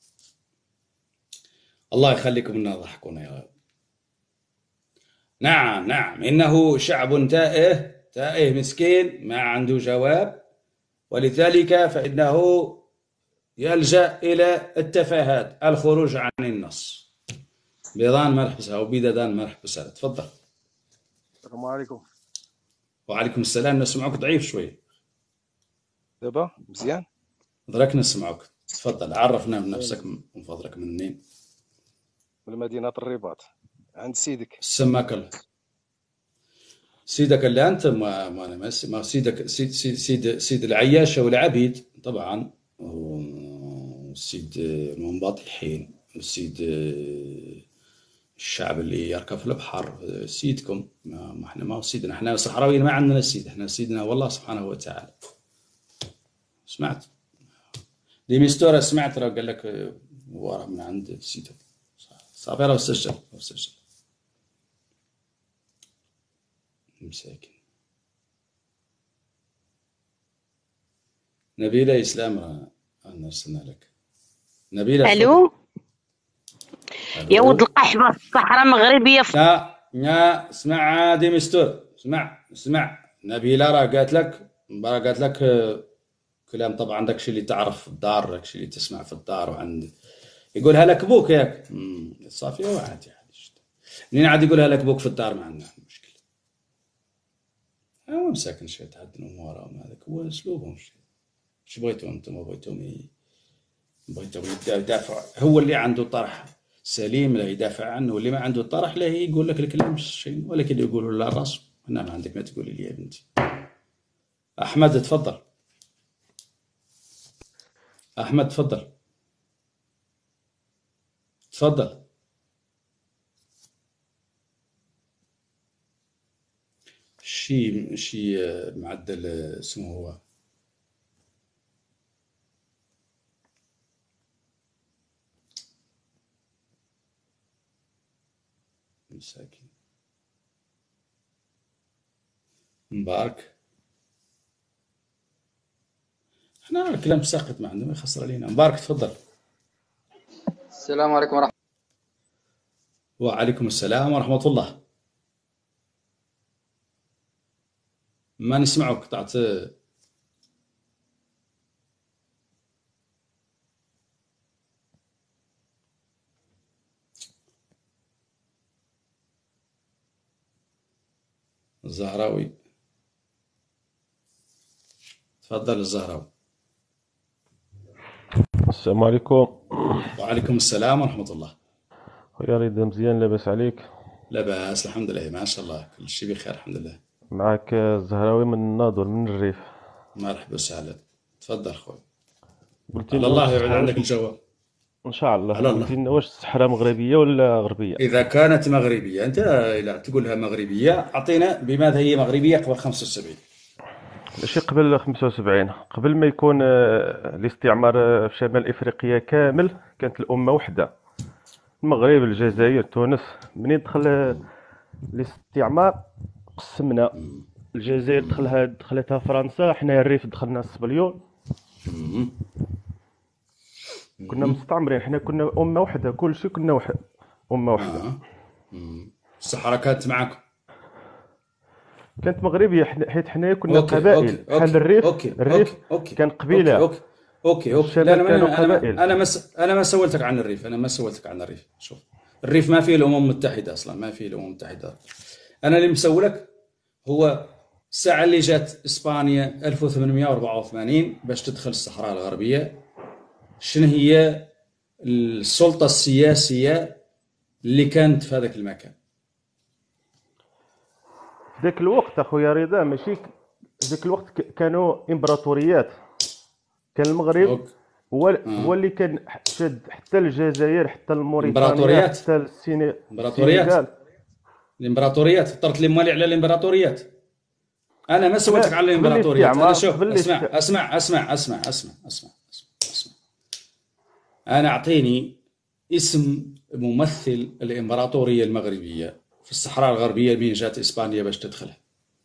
الله يخليكم لنا ضحكونا يا رب. نعم نعم إنه شعب تائه تائه مسكين ما عنده جواب، ولذلك فإنه يلجأ إلى التفاهات، الخروج عن النص. بيضان مرحبا أو بيدان مرحبا سهلا تفضل. السلام عليكم. وعليكم السلام. نسمعك ضعيف شوي. دابا مزيان؟ درك نسمعك تفضل. عرفنا من نفسك من فضلك. منين؟ من مدينة الرباط عند سيدك. سماك الله. سيدك اللي انت ما ما انا ما سيدك سيد سيد سيد, سيد العياشه والعبيد طبعا، والسيد المنبطحين، والسيد الشعب اللي يركب في البحر سيدكم. ما احنا ما هو سيدنا، احنا صحراويين ما عندنا سيد، احنا سيدنا والله سبحانه وتعالى. سمعت دي مستوره سمعت راه قال لك ورا من عند سيدك. صافي راه سجل راه سجل. مساكين. نبيلة إسلام راه أرسلنا لك. نبيلة ألو يا ولد القحبة الصحراء مغربية. لا يا اسمع عادي مستور. اسمع اسمع نبيلة راه قالت لك راه قالت لك كلام طبعا داكشي اللي تعرف في الدار، داكشي اللي تسمع في الدار وعند يقولها لك بوك ياك. صافي عادي عادي. منين عاد يقولها لك بوك في الدار ما عندنا مشكل. هو مساكن شويه تعدل امورهم، هذاك هو اسلوبهم. اش بغيتو انتم؟ بغيتوهم بغيتوهم يدافع. هو اللي عنده طرح سليم لا يدافع عنه، واللي ما عنده طرح لا يقول لك الكلام الشيء، ولكن يقولوا لا راسه. انا ما عندك ما تقولي لي يا بنتي. احمد تفضل. احمد تفضل تفضل. شي شي معدل اسمه هو مساكين مبارك. احنا الكلام ساقط ما عندهم يخسر علينا. مبارك تفضل. السلام عليكم ورحمة الله. وعليكم السلام ورحمة الله. ما نسمعك قطعت. الزهراوي تفضل الزهراوي. السلام عليكم. وعليكم السلام ورحمة الله. خويا رضا مزيان لاباس عليك؟ لاباس الحمد لله ما شاء الله كل شيء بخير الحمد لله. معك الزهراوي من الناظور من الريف. مرحبا وسهلا تفضل خويا. قلتي على الله يعود عندك الجواب ان شاء الله. على الله. قلتي لنا واش الصحراء مغربيه ولا غربيه؟ اذا كانت مغربيه انت لا تقولها مغربيه اعطينا بماذا هي مغربيه قبل خمسة وسبعين. ماشي قبل خمسة وسبعين، قبل ما يكون الاستعمار في شمال افريقيا كامل كانت الامه وحده. المغرب الجزائر تونس منين دخل الاستعمار قسمنا. الجزائر دخلها دخلتها فرنسا، حنا الريف دخلنا الصبليون. كنا مستعمرين، حنا كنا امه وحده كلشي كنا وحد امه وحده. آه. الصحراء كانت معكم؟ كانت مغربيه حيت حنايا كنا أوكي. قبائل بحال الريف. أوكي. الريف أوكي. أوكي. كان قبيله. اوكي اوكي اوكي, أوكي. لا انا كانوا انا قبائل. انا ما انا ما سولتك عن الريف، انا ما سولتك عن الريف. شوف الريف ما فيه الامم المتحده اصلا، ما فيه الامم المتحده. انا اللي مسولك هو الساعه اللي جات اسبانيا ألف وثمانمئة وأربعة وثمانين باش تدخل الصحراء الغربيه، شنو هي السلطه السياسيه اللي كانت في هذاك المكان؟ في ذاك الوقت اخويا رضا ماشي في ذاك الوقت كانوا امبراطوريات. كان المغرب هو آه. هو اللي كان شاد حتى الجزائر حتى الموريتانيا حتى السينغال. امبراطوريات الامبراطوريات فطرت لي مالي على الامبراطوريات. انا ما سولتك على الامبراطوريات. انا شوف اسمع اسمع اسمع اسمع اسمع اسمع اسمع انا اعطيني اسم ممثل الامبراطوريه المغربيه في الصحراء الغربيه من جات اسبانيا باش تدخلها.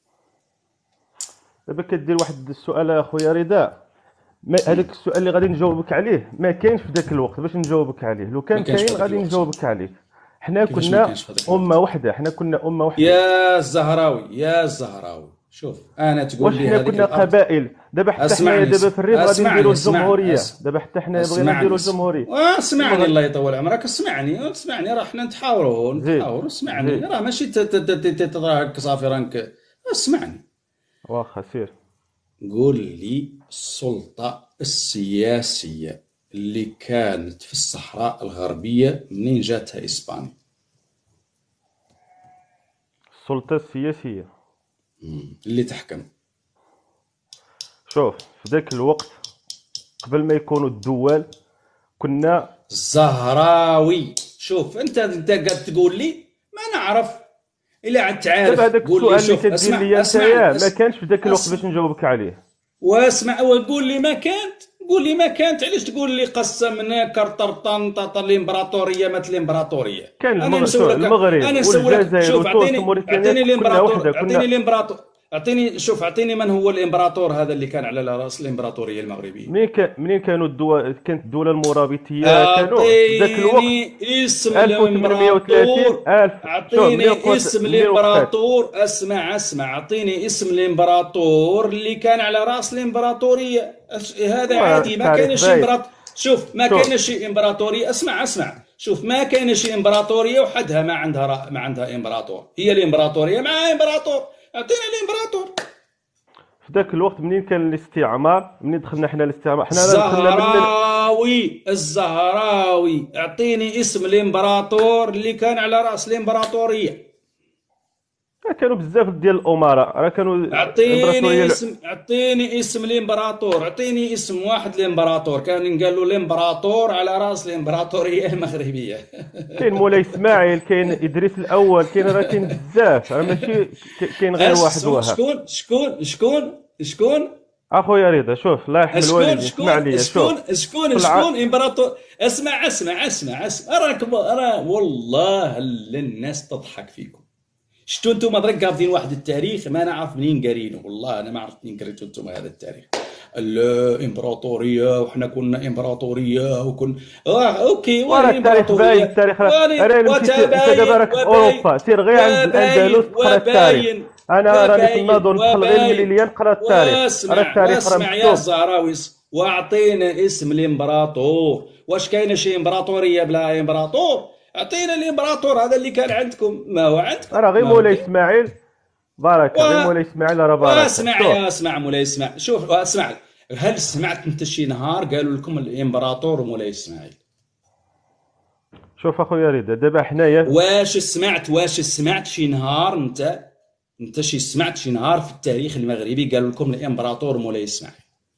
دابا كدير واحد السؤال اخويا رضا، هذاك السؤال اللي غادي نجاوبك عليه ما كاينش في ذاك الوقت باش نجاوبك عليه. لو كان كاين غادي نجاوبك عليه. حنا كنا امه وحده، حنا كنا امه وحده. يا الزهراوي يا الزهراوي شوف انا تقول لي هذيك كنا قبائل. دابا حتى حنا دابا في الريف غادي نديروا الجمهوريه. دابا حتى حنا بغينا نديروا الجمهوريه. اسمعني الله يطول عمرك. اسمعني اسمعني راه حنا نتحاوروا نتحاوروا. اسمعني راه ماشي تضرك صافي رانك. اسمعني واخا سير. قول لي السلطه السياسيه اللي كانت في الصحراء الغربيه منين جاتها اسبانيا؟ السلطه السياسيه اللي تحكم. شوف في ذاك الوقت قبل ما يكونوا الدول كنا الزهراوي. شوف انت انت قاعد تقول لي ما نعرف الا عاد تعرف. هذاك السؤال اللي كدير لي انت ما كانش في ذاك الوقت باش نجاوبك عليه. واسمع وقول لي ما كانت. قول لي ما كانت. علاش تقول لي قسمنا كرطرطن طاط الامبراطوريه مات الامبراطوريه؟ كان المغرب انا نسولك شوف اعطيني اعطيني الامبراطور اعطيني الامبراطور اعطيني شوف اعطيني من هو الامبراطور هذا اللي كان على راس الامبراطوريه المغربيه؟ منين كان منين كانوا الدول كانت الدوله المرابطيه كانوا في ذاك الوقت اسم الامبراطور. اعطيني اسم الامبراطور. اسمع اسمع اعطيني اسم الامبراطور اللي كان على راس الامبراطوريه. هذا عادي ما كان شي امبراطور. شوف ما كان شي امبراطوريه. اسمع اسمع شوف ما كان شي امبراطوريه وحدها ما عندها ما عندها امبراطور. هي الامبراطوريه مع امبراطور. اعطينا الامبراطور. في ذاك الوقت منين كان الاستعمار منين دخلنا حنا الاستعمار حنا الزهراوي الزهراوي اعطيني اسم الامبراطور اللي كان على راس الامبراطوريه. كانوا بزاف ديال الامراء راه كانوا اعطيني الامبراطوريه اسم اعطيني اسم الامبراطور، اعطيني اسم واحد الامبراطور كان قال له الامبراطور على راس الامبراطوريه المغربيه. كاين مولاي اسماعيل، كاين ادريس الاول، كاين راه كاين بزاف، راه ماشي كاين غير واحد وهاب. شكون شكون شكون شكون اخويا رضا شوف الله يرحم شكون الوالدين اسمع شكون لي شكون شوف شكون شكون امبراطور. اسمع اسمع اسمع اسمع راك راه والله الناس تضحك فيكم. شتو انتم درك قابضين واحد التاريخ ما نعرف منين قارينه، والله انا ما عرفت منين قريتو انتم هذا التاريخ. الامبراطوريه وحنا كنا امبراطوريه وكن اه اوكي وراه التاريخ باين، التاريخ راه انا مشيت انت دابا راك في اوروبا سير غير عند الاندلس تقرا التاريخ. انا راني في الناظور ندخل غير المليليه نقرا التاريخ، راه التاريخ راه واسمع يا مكتوب. الزهراويس واعطينا اسم الامبراطور. واش كاينه شي امبراطوريه بلا امبراطور؟ اعطينا الامبراطور هذا اللي كان عندكم. ما هو عندكم راه غير ما هو مولاي كاين. اسماعيل بارك و- غير مولاي اسماعيل راه بارك. اسمع شوف يا اسمع مولاي اسماعيل، شوف اسمع، هل سمعت انت شي نهار قالوا لكم الامبراطور مولاي اسماعيل؟ شوف اخويا رضا دابا حنايا واش سمعت واش سمعت شي نهار انت انت شي سمعت شي نهار في التاريخ المغربي قالوا لكم الامبراطور مولاي اسماعيل؟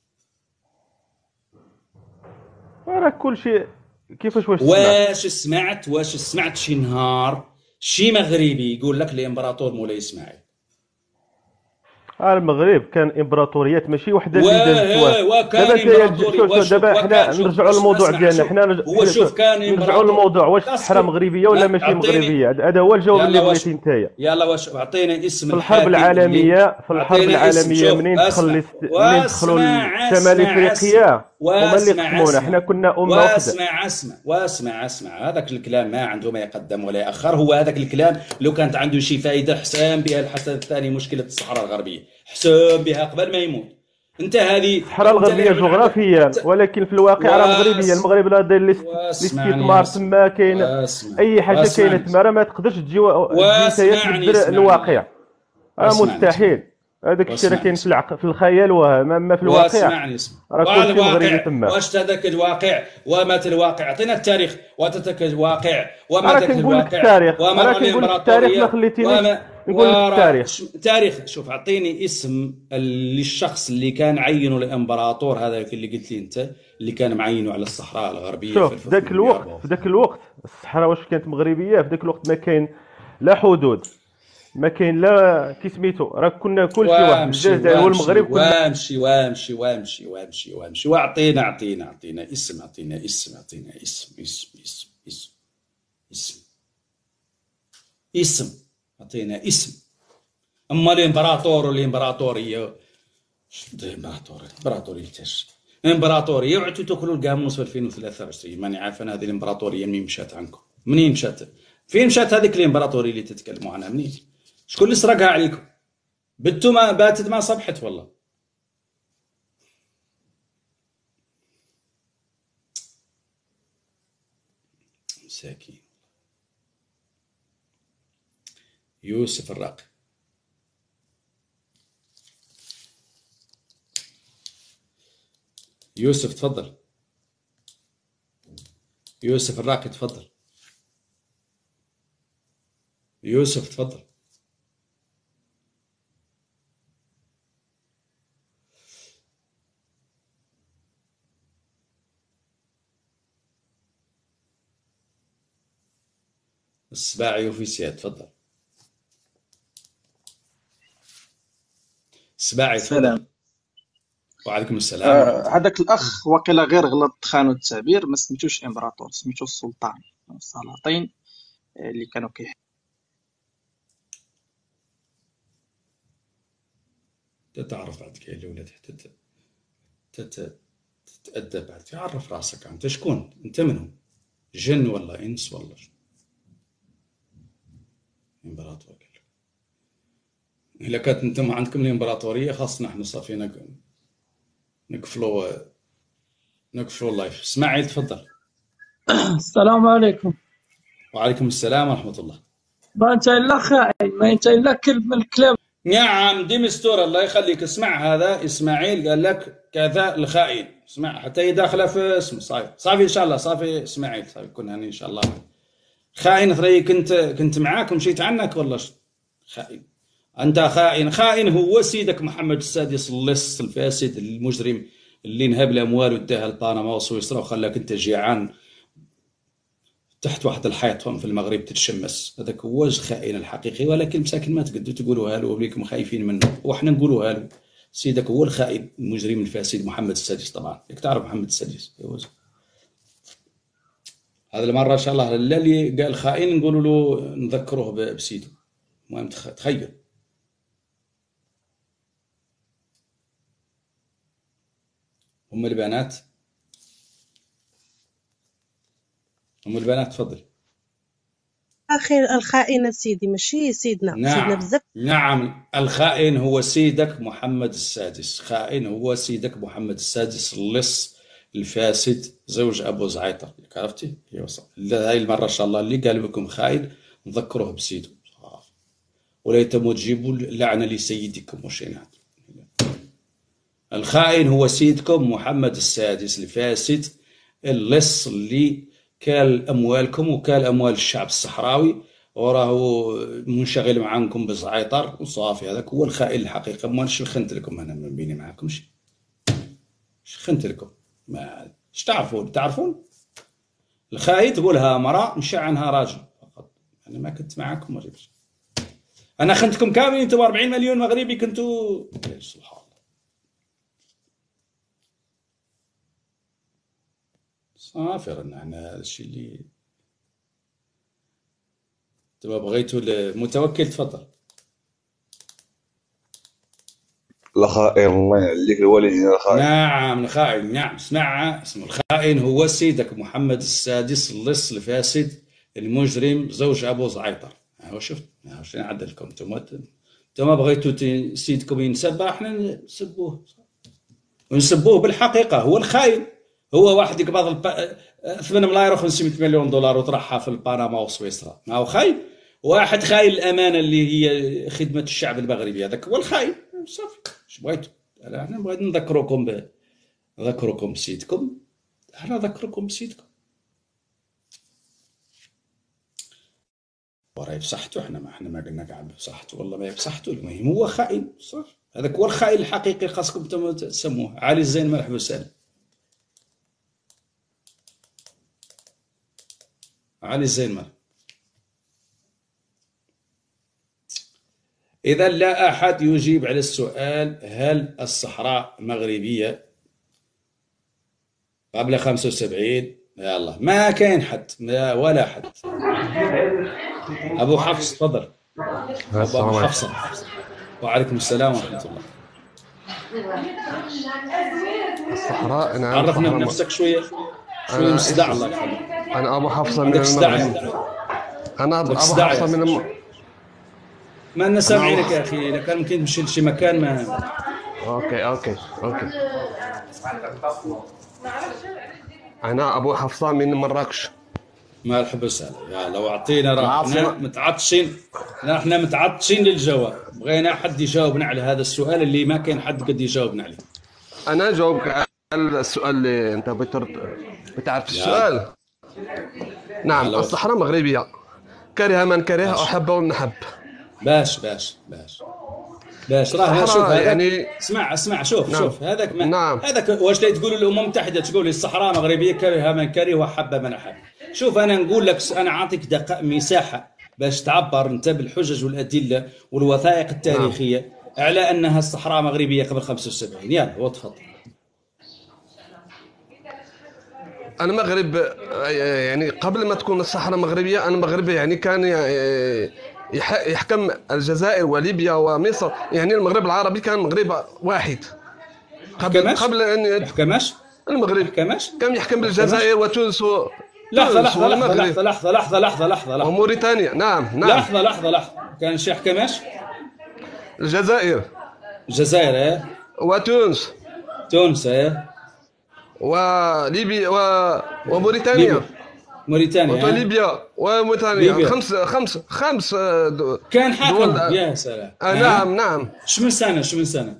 راه كلشي كيفاش واش سمعت. واش سمعت واش سمعت شي نهار شي مغربي يقول لك الامبراطور مولاي اسماعيل؟ آه المغرب كان امبراطوريات ماشي وحده اللي واه دازت. وكان دابا انت امبراطوري شوف وشوف دابا حنا وكان شوف نرجعوا اسمع للموضوع اسمع ديالنا، شوف حنا نرج- هو شوف كان نرجعوا امبراطور. للموضوع واش أصبر. الصحراء مغربيه ولا لا، ماشي أعطيني- مغربيه. هذا هو الجواب اللي يلا واش بغيتي نتايا. يلا واش اعطينا اسم في الحرب الحاكم العالميه اللي- في الحرب أعطينا اسم. العالميه شوف، منين دخل اسمع. الاست- منين دخلوا واسمع شمال اسمع افريقيا هما اللي واسمع قسمونا، اسمع. حنا كنا امه واحده. واسمع اسمع واسمع اسمع هذاك الكلام ما عنده ما يقدم ولا يأخر. هو هذاك الكلام لو كانت عنده شي فائده حسام بها الحسن الثاني مشكله الصحراء الغربيه، حسام بها قبل ما يموت. انت هذه الصحراء الغربيه جغرافيا ولكن في الواقع راه مغربيه. المغرب راه داير الاست- الاستثمار تما كاين اي حاجه كاينه تما راه ما تقدرش تجي و- تجي نتايا واسمعني، تبدل اسمعني. الواقع، راه واسمعني. مستحيل. هذاك الشيء راه كاين واسمعني. في العقل في الخيال وهم، اما في الواقع واسمعني اسمع. راه كلشي مغربي والواقع تما. واش هذاك الواقع ومات الواقع؟ اعطينا التاريخ واتتك الواقع راه ومات كنقول لك الواقع التاريخ، ومر راه كنقول لك التاريخ ما خليتينيش نقول لك التاريخ. تاريخ. شوف اعطيني اسم للشخص اللي كان عينه الامبراطور هذاك اللي قلت لي انت اللي كان معينه على الصحراء الغربيه. شوف في في ذاك الوقت في ذاك الوقت الصحراء واش كانت مغربيه؟ في ذاك الوقت ما كاين لا حدود، ما كاين لا كي سميتو، راه كنا كلشي واحد. وامشي الجزائر والمغرب كنا وامشي وامشي وامشي وامشي وامشي واعطينا اعطينا اعطينا اسم اعطينا اسم اعطينا اسم اسم اسم اسم اسم اسم اعطينا اسم. اما الامبراطور والامبراطوريه شنو الامبراطوريه؟ الامبراطوريه تاش امبراطوريه وعدتوا تاكلوا القاموس في ألفين وثلاثة وعشرين. ماني عارف انا هذه الامبراطوريه منين مشات عنكم، منين مشات؟ فين مشات هذيك الامبراطوريه اللي تتكلموا عنها؟ منين؟ شكون اللي سرقها عليكم؟ بتو ما باتت ما صبحت والله. مساكين. يوسف الراقي. يوسف تفضل. يوسف الراقي تفضل. يوسف تفضل. السباعي اوفيسيال تفضل. السباعي تفضل. سلام. وعليكم السلام. آه، هذاك الاخ وقيلا غير غلط خانو التعبير، ما سميتوش امبراطور، سميتو السلطان السلاطين آه، اللي كانوا كيح تتعرف بعد كاين الاولاد حتى تت تتأدب بعد. تعرف راسك انت شكون؟ انت منهم؟ جن ولا انس ولا شنو؟ امبراطور. الا كانت انتم عندكم الامبراطوريه خاصنا احنا صافي نق... نقفلوا نقفلوا اللايف. اسماعيل تفضل. السلام عليكم. وعليكم السلام ورحمه الله. ما انت الا خاين، ما انت الا كلب من الكلاب. نعم دي مستور الله يخليك. اسمع هذا اسماعيل قال لك كذا الخائن. اسمع حتى هي داخله في اسم. صافي صافي ان شاء الله. صافي اسماعيل صافي كون هاني ان شاء الله. خائن ثري كنت كنت معاك ومشيت عنك والله خائن. انت خائن. خائن هو سيدك محمد السادس اللص الفاسد المجرم اللي نهب الاموال واداها لبنما وسويسرا وخلاك انت جيعان تحت واحد الحيط في المغرب تتشمس. هذاك هو الخائن الحقيقي، ولكن مساكن ما تقدروا تقولوها له وبليكم خايفين منه وحنا نقولوها له. سيدك هو الخائن المجرم الفاسد محمد السادس. طبعا ياك تعرف محمد السادس هذا المره ان شاء الله اللي قال خائن نقولوا له نذكروه بسيده. المهم تخيل. ام البنات ام البنات تفضل. اخي الخائن سيدي ماشي سيدنا. نعم. سيدنا بزاف. نعم الخائن هو سيدك محمد السادس. خائن هو سيدك محمد السادس اللص الفاسد زوج ابو زعيطر. عرفتي؟ هاي المره ان شاء الله اللي قال بكم خائن نذكروه بسيده وليتم تجيبوا اللعنه لسيدكم وشينات. الخائن هو سيدكم محمد السادس الفاسد اللص اللي كال اموالكم وكال اموال الشعب الصحراوي وراه منشغل معاكم بزعيطر وصافي. هذاك هو الخائن الحقيقي. ما شخنت لكم انا ما بيني معاكمش. شخنت لكم ما اش تعرفون تعرفون الخائن تقولها مرأة مشعنها راجل فقط. انا ما كنت معاكم ما جبتش. انا خنتكم كاملين انتم أربعين مليون مغربي كنتوا. سبحان الله. صافي رانا احنا هذا الشيء اللي تبغى بغيتوا المتوكل. تفضل. الخائن الله يعليك الوالدين الخائن. نعم الخائن. نعم اسمع اسمه الخائن هو سيدك محمد السادس اللص الفاسد المجرم زوج ابو زعيطر. ها شفت ها واش نعدل لكم انتم انتم بغيتوا سيدكم ينسب احنا نسبوه ونسبوه بالحقيقه. هو الخاين. هو واحد يقبض ثمانية ملاير وخمسمائة مليون دولار وطرحها في البنما وسويسرا. ما هو خاين. واحد خاين الامانه اللي هي خدمه الشعب المغربي. هذاك هو الخاين. صافي اش بغيتوا. احنا بغينا نذكروكم ب... نذكروكم بسيدكم. احنا نذكركم بسيدكم وراي بصحته. احنا ما احنا ما قلنا كاع بصحته والله ما بصحته. المهم هو خائن صافي. هذاك هو الخائن الحقيقي. خاصكم انتم تسموه. علي الزين مرحبا وسهلا. علي الزين مرحبا. إذا لا أحد يجيب على السؤال هل الصحراء مغربية قبل خمسة وسبعين؟ يا الله ما كاين حد ولا حد. أبو حفص تفضل. أبو حفص. وعليكم السلام ورحمة الله. الصحراء نعم. عرفنا بنفسك شوية. شوية مصدع الله يخليك. أنا أبو حفصة من المغرب. أنا أبو حفصة من الم... ما لنا سامعينك يا اخي. اذا كان ممكن تمشي لشي مكان ما. اوكي اوكي اوكي. انا ابو حفصه من مراكش. مرحبا وسهلا. يا لو اعطينا راه احنا متعطشين. احنا متعطشين للجواب. بغينا حد يجاوبنا على هذا السؤال اللي ما كاين حد قد يجاوبنا عليه. انا جاوبك على السؤال اللي انت بتعرف السؤال. نعم الصحراء مغربيه. كره من كره احب ومن احب. باش باش باش باش راه شوف يعني اسمع اسمع شوف نعم. شوف هذاك نعم. هذاك واش تقول الامم المتحده تقول الصحراء مغربيه كره من كره وحب من احب. شوف انا نقول لك انا اعطيك دقائق مساحه باش تعبر انت بالحجج والادله والوثائق التاريخيه نعم. على انها الصحراء مغربيه قبل خمسة وسبعين. يلا وتفضل. المغرب يعني قبل ما تكون الصحراء مغربيه المغرب يعني كان يحكم الجزائر وليبيا ومصر. يعني المغرب العربي كان مغرب واحد قبل قبل ان يحكمش المغرب يحكمش كان يحكم بالجزائر وتونس و... لحظه لحظه لحظه لحظه لحظه لحظه لحظه لحظه وموريتانيا. نعم نعم لحظه لحظه لحظه كان شي يحكمش الجزائر الجزائر ايه وتونس تونس ايه وليبيا و... وموريتانيا ليبيا. موريتانيا وليبيا وموريتانيا خمس خمس خمس دو... كان حاكم. يا سلام. آه نعم نعم. شو من سنه شو من سنه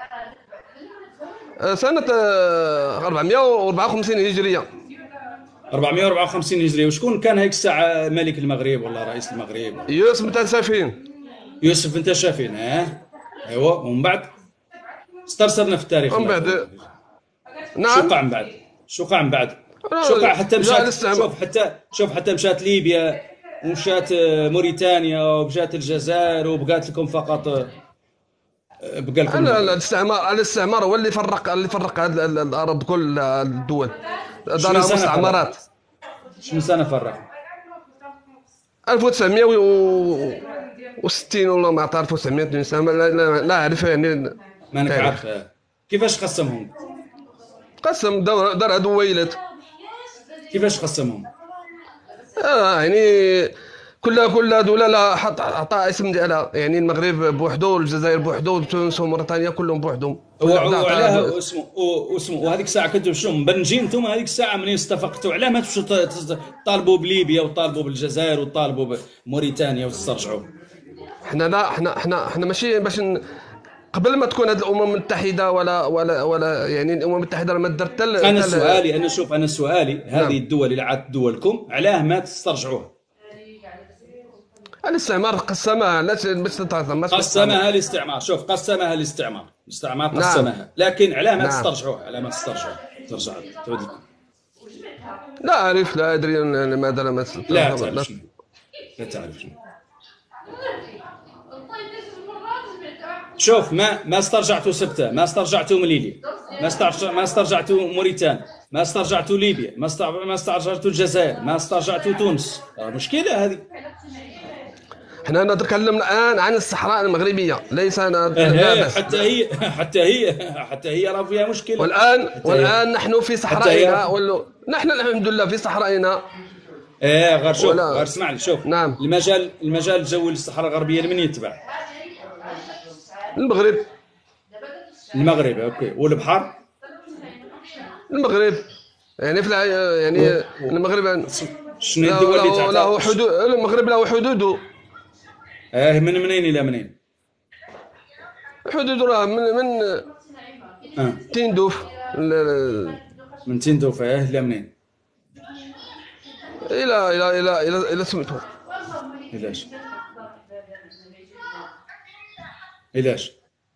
سنه أربعمائة وأربعة وخمسين هجريه. أربعمائة وأربعة وخمسين هجريه. وشكون كان هيك الساعه ملك المغرب ولا رئيس المغرب؟ يوسف متاسفين. يوسف انت شافين ها ايوا ومن بعد استرسلنا في التاريخ ومن بعد شو نعم وقع من بعد شو وقع من بعد شو وقع حتى جاء مشات الاستعمار. شوف حتى شوف حتى مشات ليبيا ومشات موريتانيا ومشات الجزائر وبقات لكم فقط بقى لكم لا لا الاستعمار الاستعمار هو اللي فرق اللي فرق هذه ال- الارض كل الدول شنو دارها سنة مستعمرات. شنو سنه فرق ألف وتسعمائة وستين ولا ما عرفت ألف وتسعمائة واثنين وتسعين لا, لا, لا اعرف يعني مانك تاريخ. عارف كيفاش قسمهم قسم دار دار دويلات كيفاش قسمهم اه يعني كل كل دوله لا حط عطى اسم ديالها يعني المغرب بوحده والجزائر بوحده وتونس وموريتانيا كلهم بوحدهم. كل وحدة عطاها وعلاه اسمه واسمه وهذيك الساعه كنتوا شنو مبنجين انتم هذيك الساعه منين استفقتوا علاه ما تمشوا ت- تطالبوا بليبيا وطالبوا بالجزائر وطالبوا بموريتانيا وتسترجعوا احنا لا احنا احنا احنا ماشي باش ن... قبل ما تكون هذه الامم المتحده ولا ولا ولا يعني الامم المتحده ما درت تل... انا تل... سؤالي انا شوف انا سؤالي نعم. هذه الدول اللي عادت دولكم علاه ما تسترجعوها الاستعمار قسمها لا ت- باش تتعرف ما قسمها الاستعمار شوف قسمها الاستعمار الاستعمار نعم. قسمها لكن علاه ما نعم. تسترجعوها علاه ما تسترجعوها ترجع تعود لكم لا اعرف لا ادري لماذا لم لا تعرف شنو لا تعرف شنو شوف ما ما استرجعتوا سبته ما استرجعتوا مليليا ما استرجع ما استرجعتوا موريتانيا ما استرجعتوا ليبيا ما استر- ما استرجعتوا الجزائر ما استرجعتوا تونس راه مشكله هذه احنا نتكلم الان عن الصحراء المغربيه ليس انا لا إيه، بس حتى هي حتى هي حتى هي راه فيها مشكله والان حتى هي- والان نحن في حتى صحرائنا هي- ولا نحن الحمد لله في صحرائنا. ايه غير شوف ولا- غير اسمع لي شوف نعم. المجال المجال الجوي للصحراء الغربيه لمن يتبع المغرب المغرب اوكي والبحر المغرب يعني في الع- يعني المغرب شنو له- الدول اللي له- له تعتبر حدود المغرب له حدوده اه من منين الى منين حدود راه من من اه تندوف ل- ل- من تندوف اه الى منين الى الى الى الى الى سميتو علاش علاش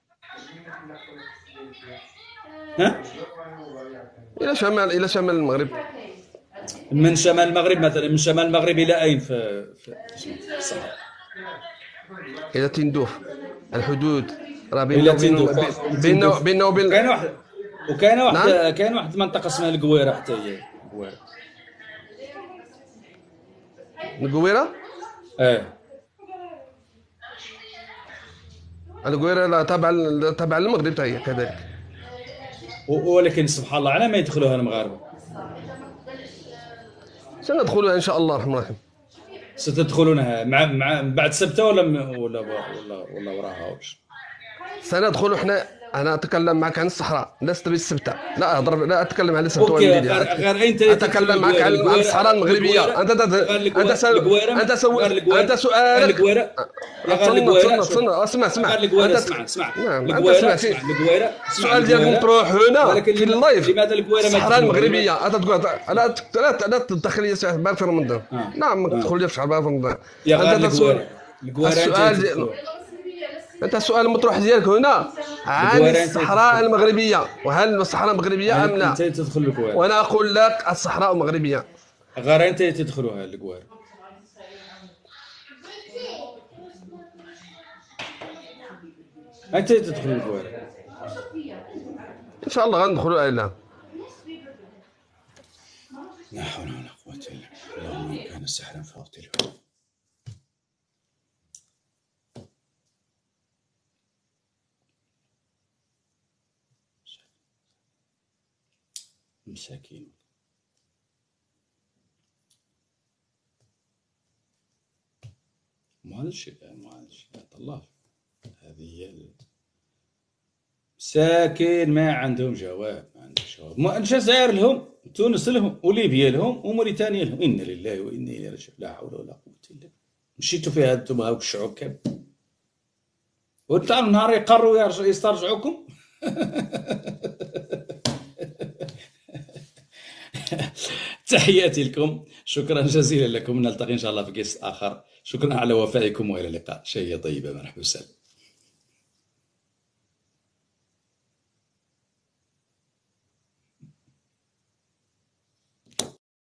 ها الى شمال الى شمال المغرب من شمال المغرب مثلا من شمال المغرب الى اين في في في الصحراء الى تندوف الحدود راه إلى بيننا تندوف. وبين بيننا بيننا وبين كاين واحد وكاينه واحد نعم. كاين واحد المنطقه اسمها القويره حتى هي القويره القويره ايه القويره لا تابع تابع للمغرب حتى هي كذلك. و- ولكن سبحان الله على ما يدخلوها المغاربه سندخلها ان شاء الله الرحمن الرحيم. ستدخلونها مع مع بعد سبته ولا م- ولا ولا ولا وراها وش سندخل احنا انا اتكلم معك عن الصحراء لست بالسبته لا اضرب لا اتكلم عن السبته اوكي والميديا. غير غير انت اتكلم معك عن عن الصحراء المغربيه. انت انت انت سو- انت سو انت سؤالك القويره يا غير صنع القويره صنع صنع اسمع اسمع غير القويره أنت- اسمع اسمع نعم انت القويره سمعتي اسمع القويره اسمع السؤال ديالكم القويرة. تروح هنا ولكن في لماذا- اللايف لماذا القويره ما الصحراء تدخل؟ المغربيه انت تقول لا لا لا تدخل لي شعبان في رمضان. آه. نعم ما آه. تدخل لي في شعبان في رمضان. يا غير انت تسؤال القويره القويره انت السؤال تدخل. ديال- انت السؤال المطروح ديالك هنا عن القويرة أنت الصحراء تدخل. المغربيه وهل الصحراء المغربيه ام لا؟ انت تدخل القويره وانا اقول لك الصحراء المغربيه. غير انت تدخلوها القويره انت تدخل القويره ان شاء الله غندخلوا الى لا حول ولا قوه الا بالله اللهم إن كان سحرا فاقتله مساكين ما هذا الشيء ما هذا الشيء الله هذه هي ال- مساكين ما عندهم جواب ما عندهم جواب ما الجزائر لهم تونس لهم وليبيا لهم وموريتانيا لهم إنا لله وإنا إليه راجعون لا حول ولا قوة إلا بالله مشيتوا في هذا هاوك الشعوب كامل وتعالوا نهار يقروا يرجع- يسترجعوكم تحياتي لكم، شكرا جزيلا لكم، نلتقي إن شاء الله في قسط آخر. شكرا على وفائكم وإلى اللقاء. شيء طيبة، مرحبا وسهلا.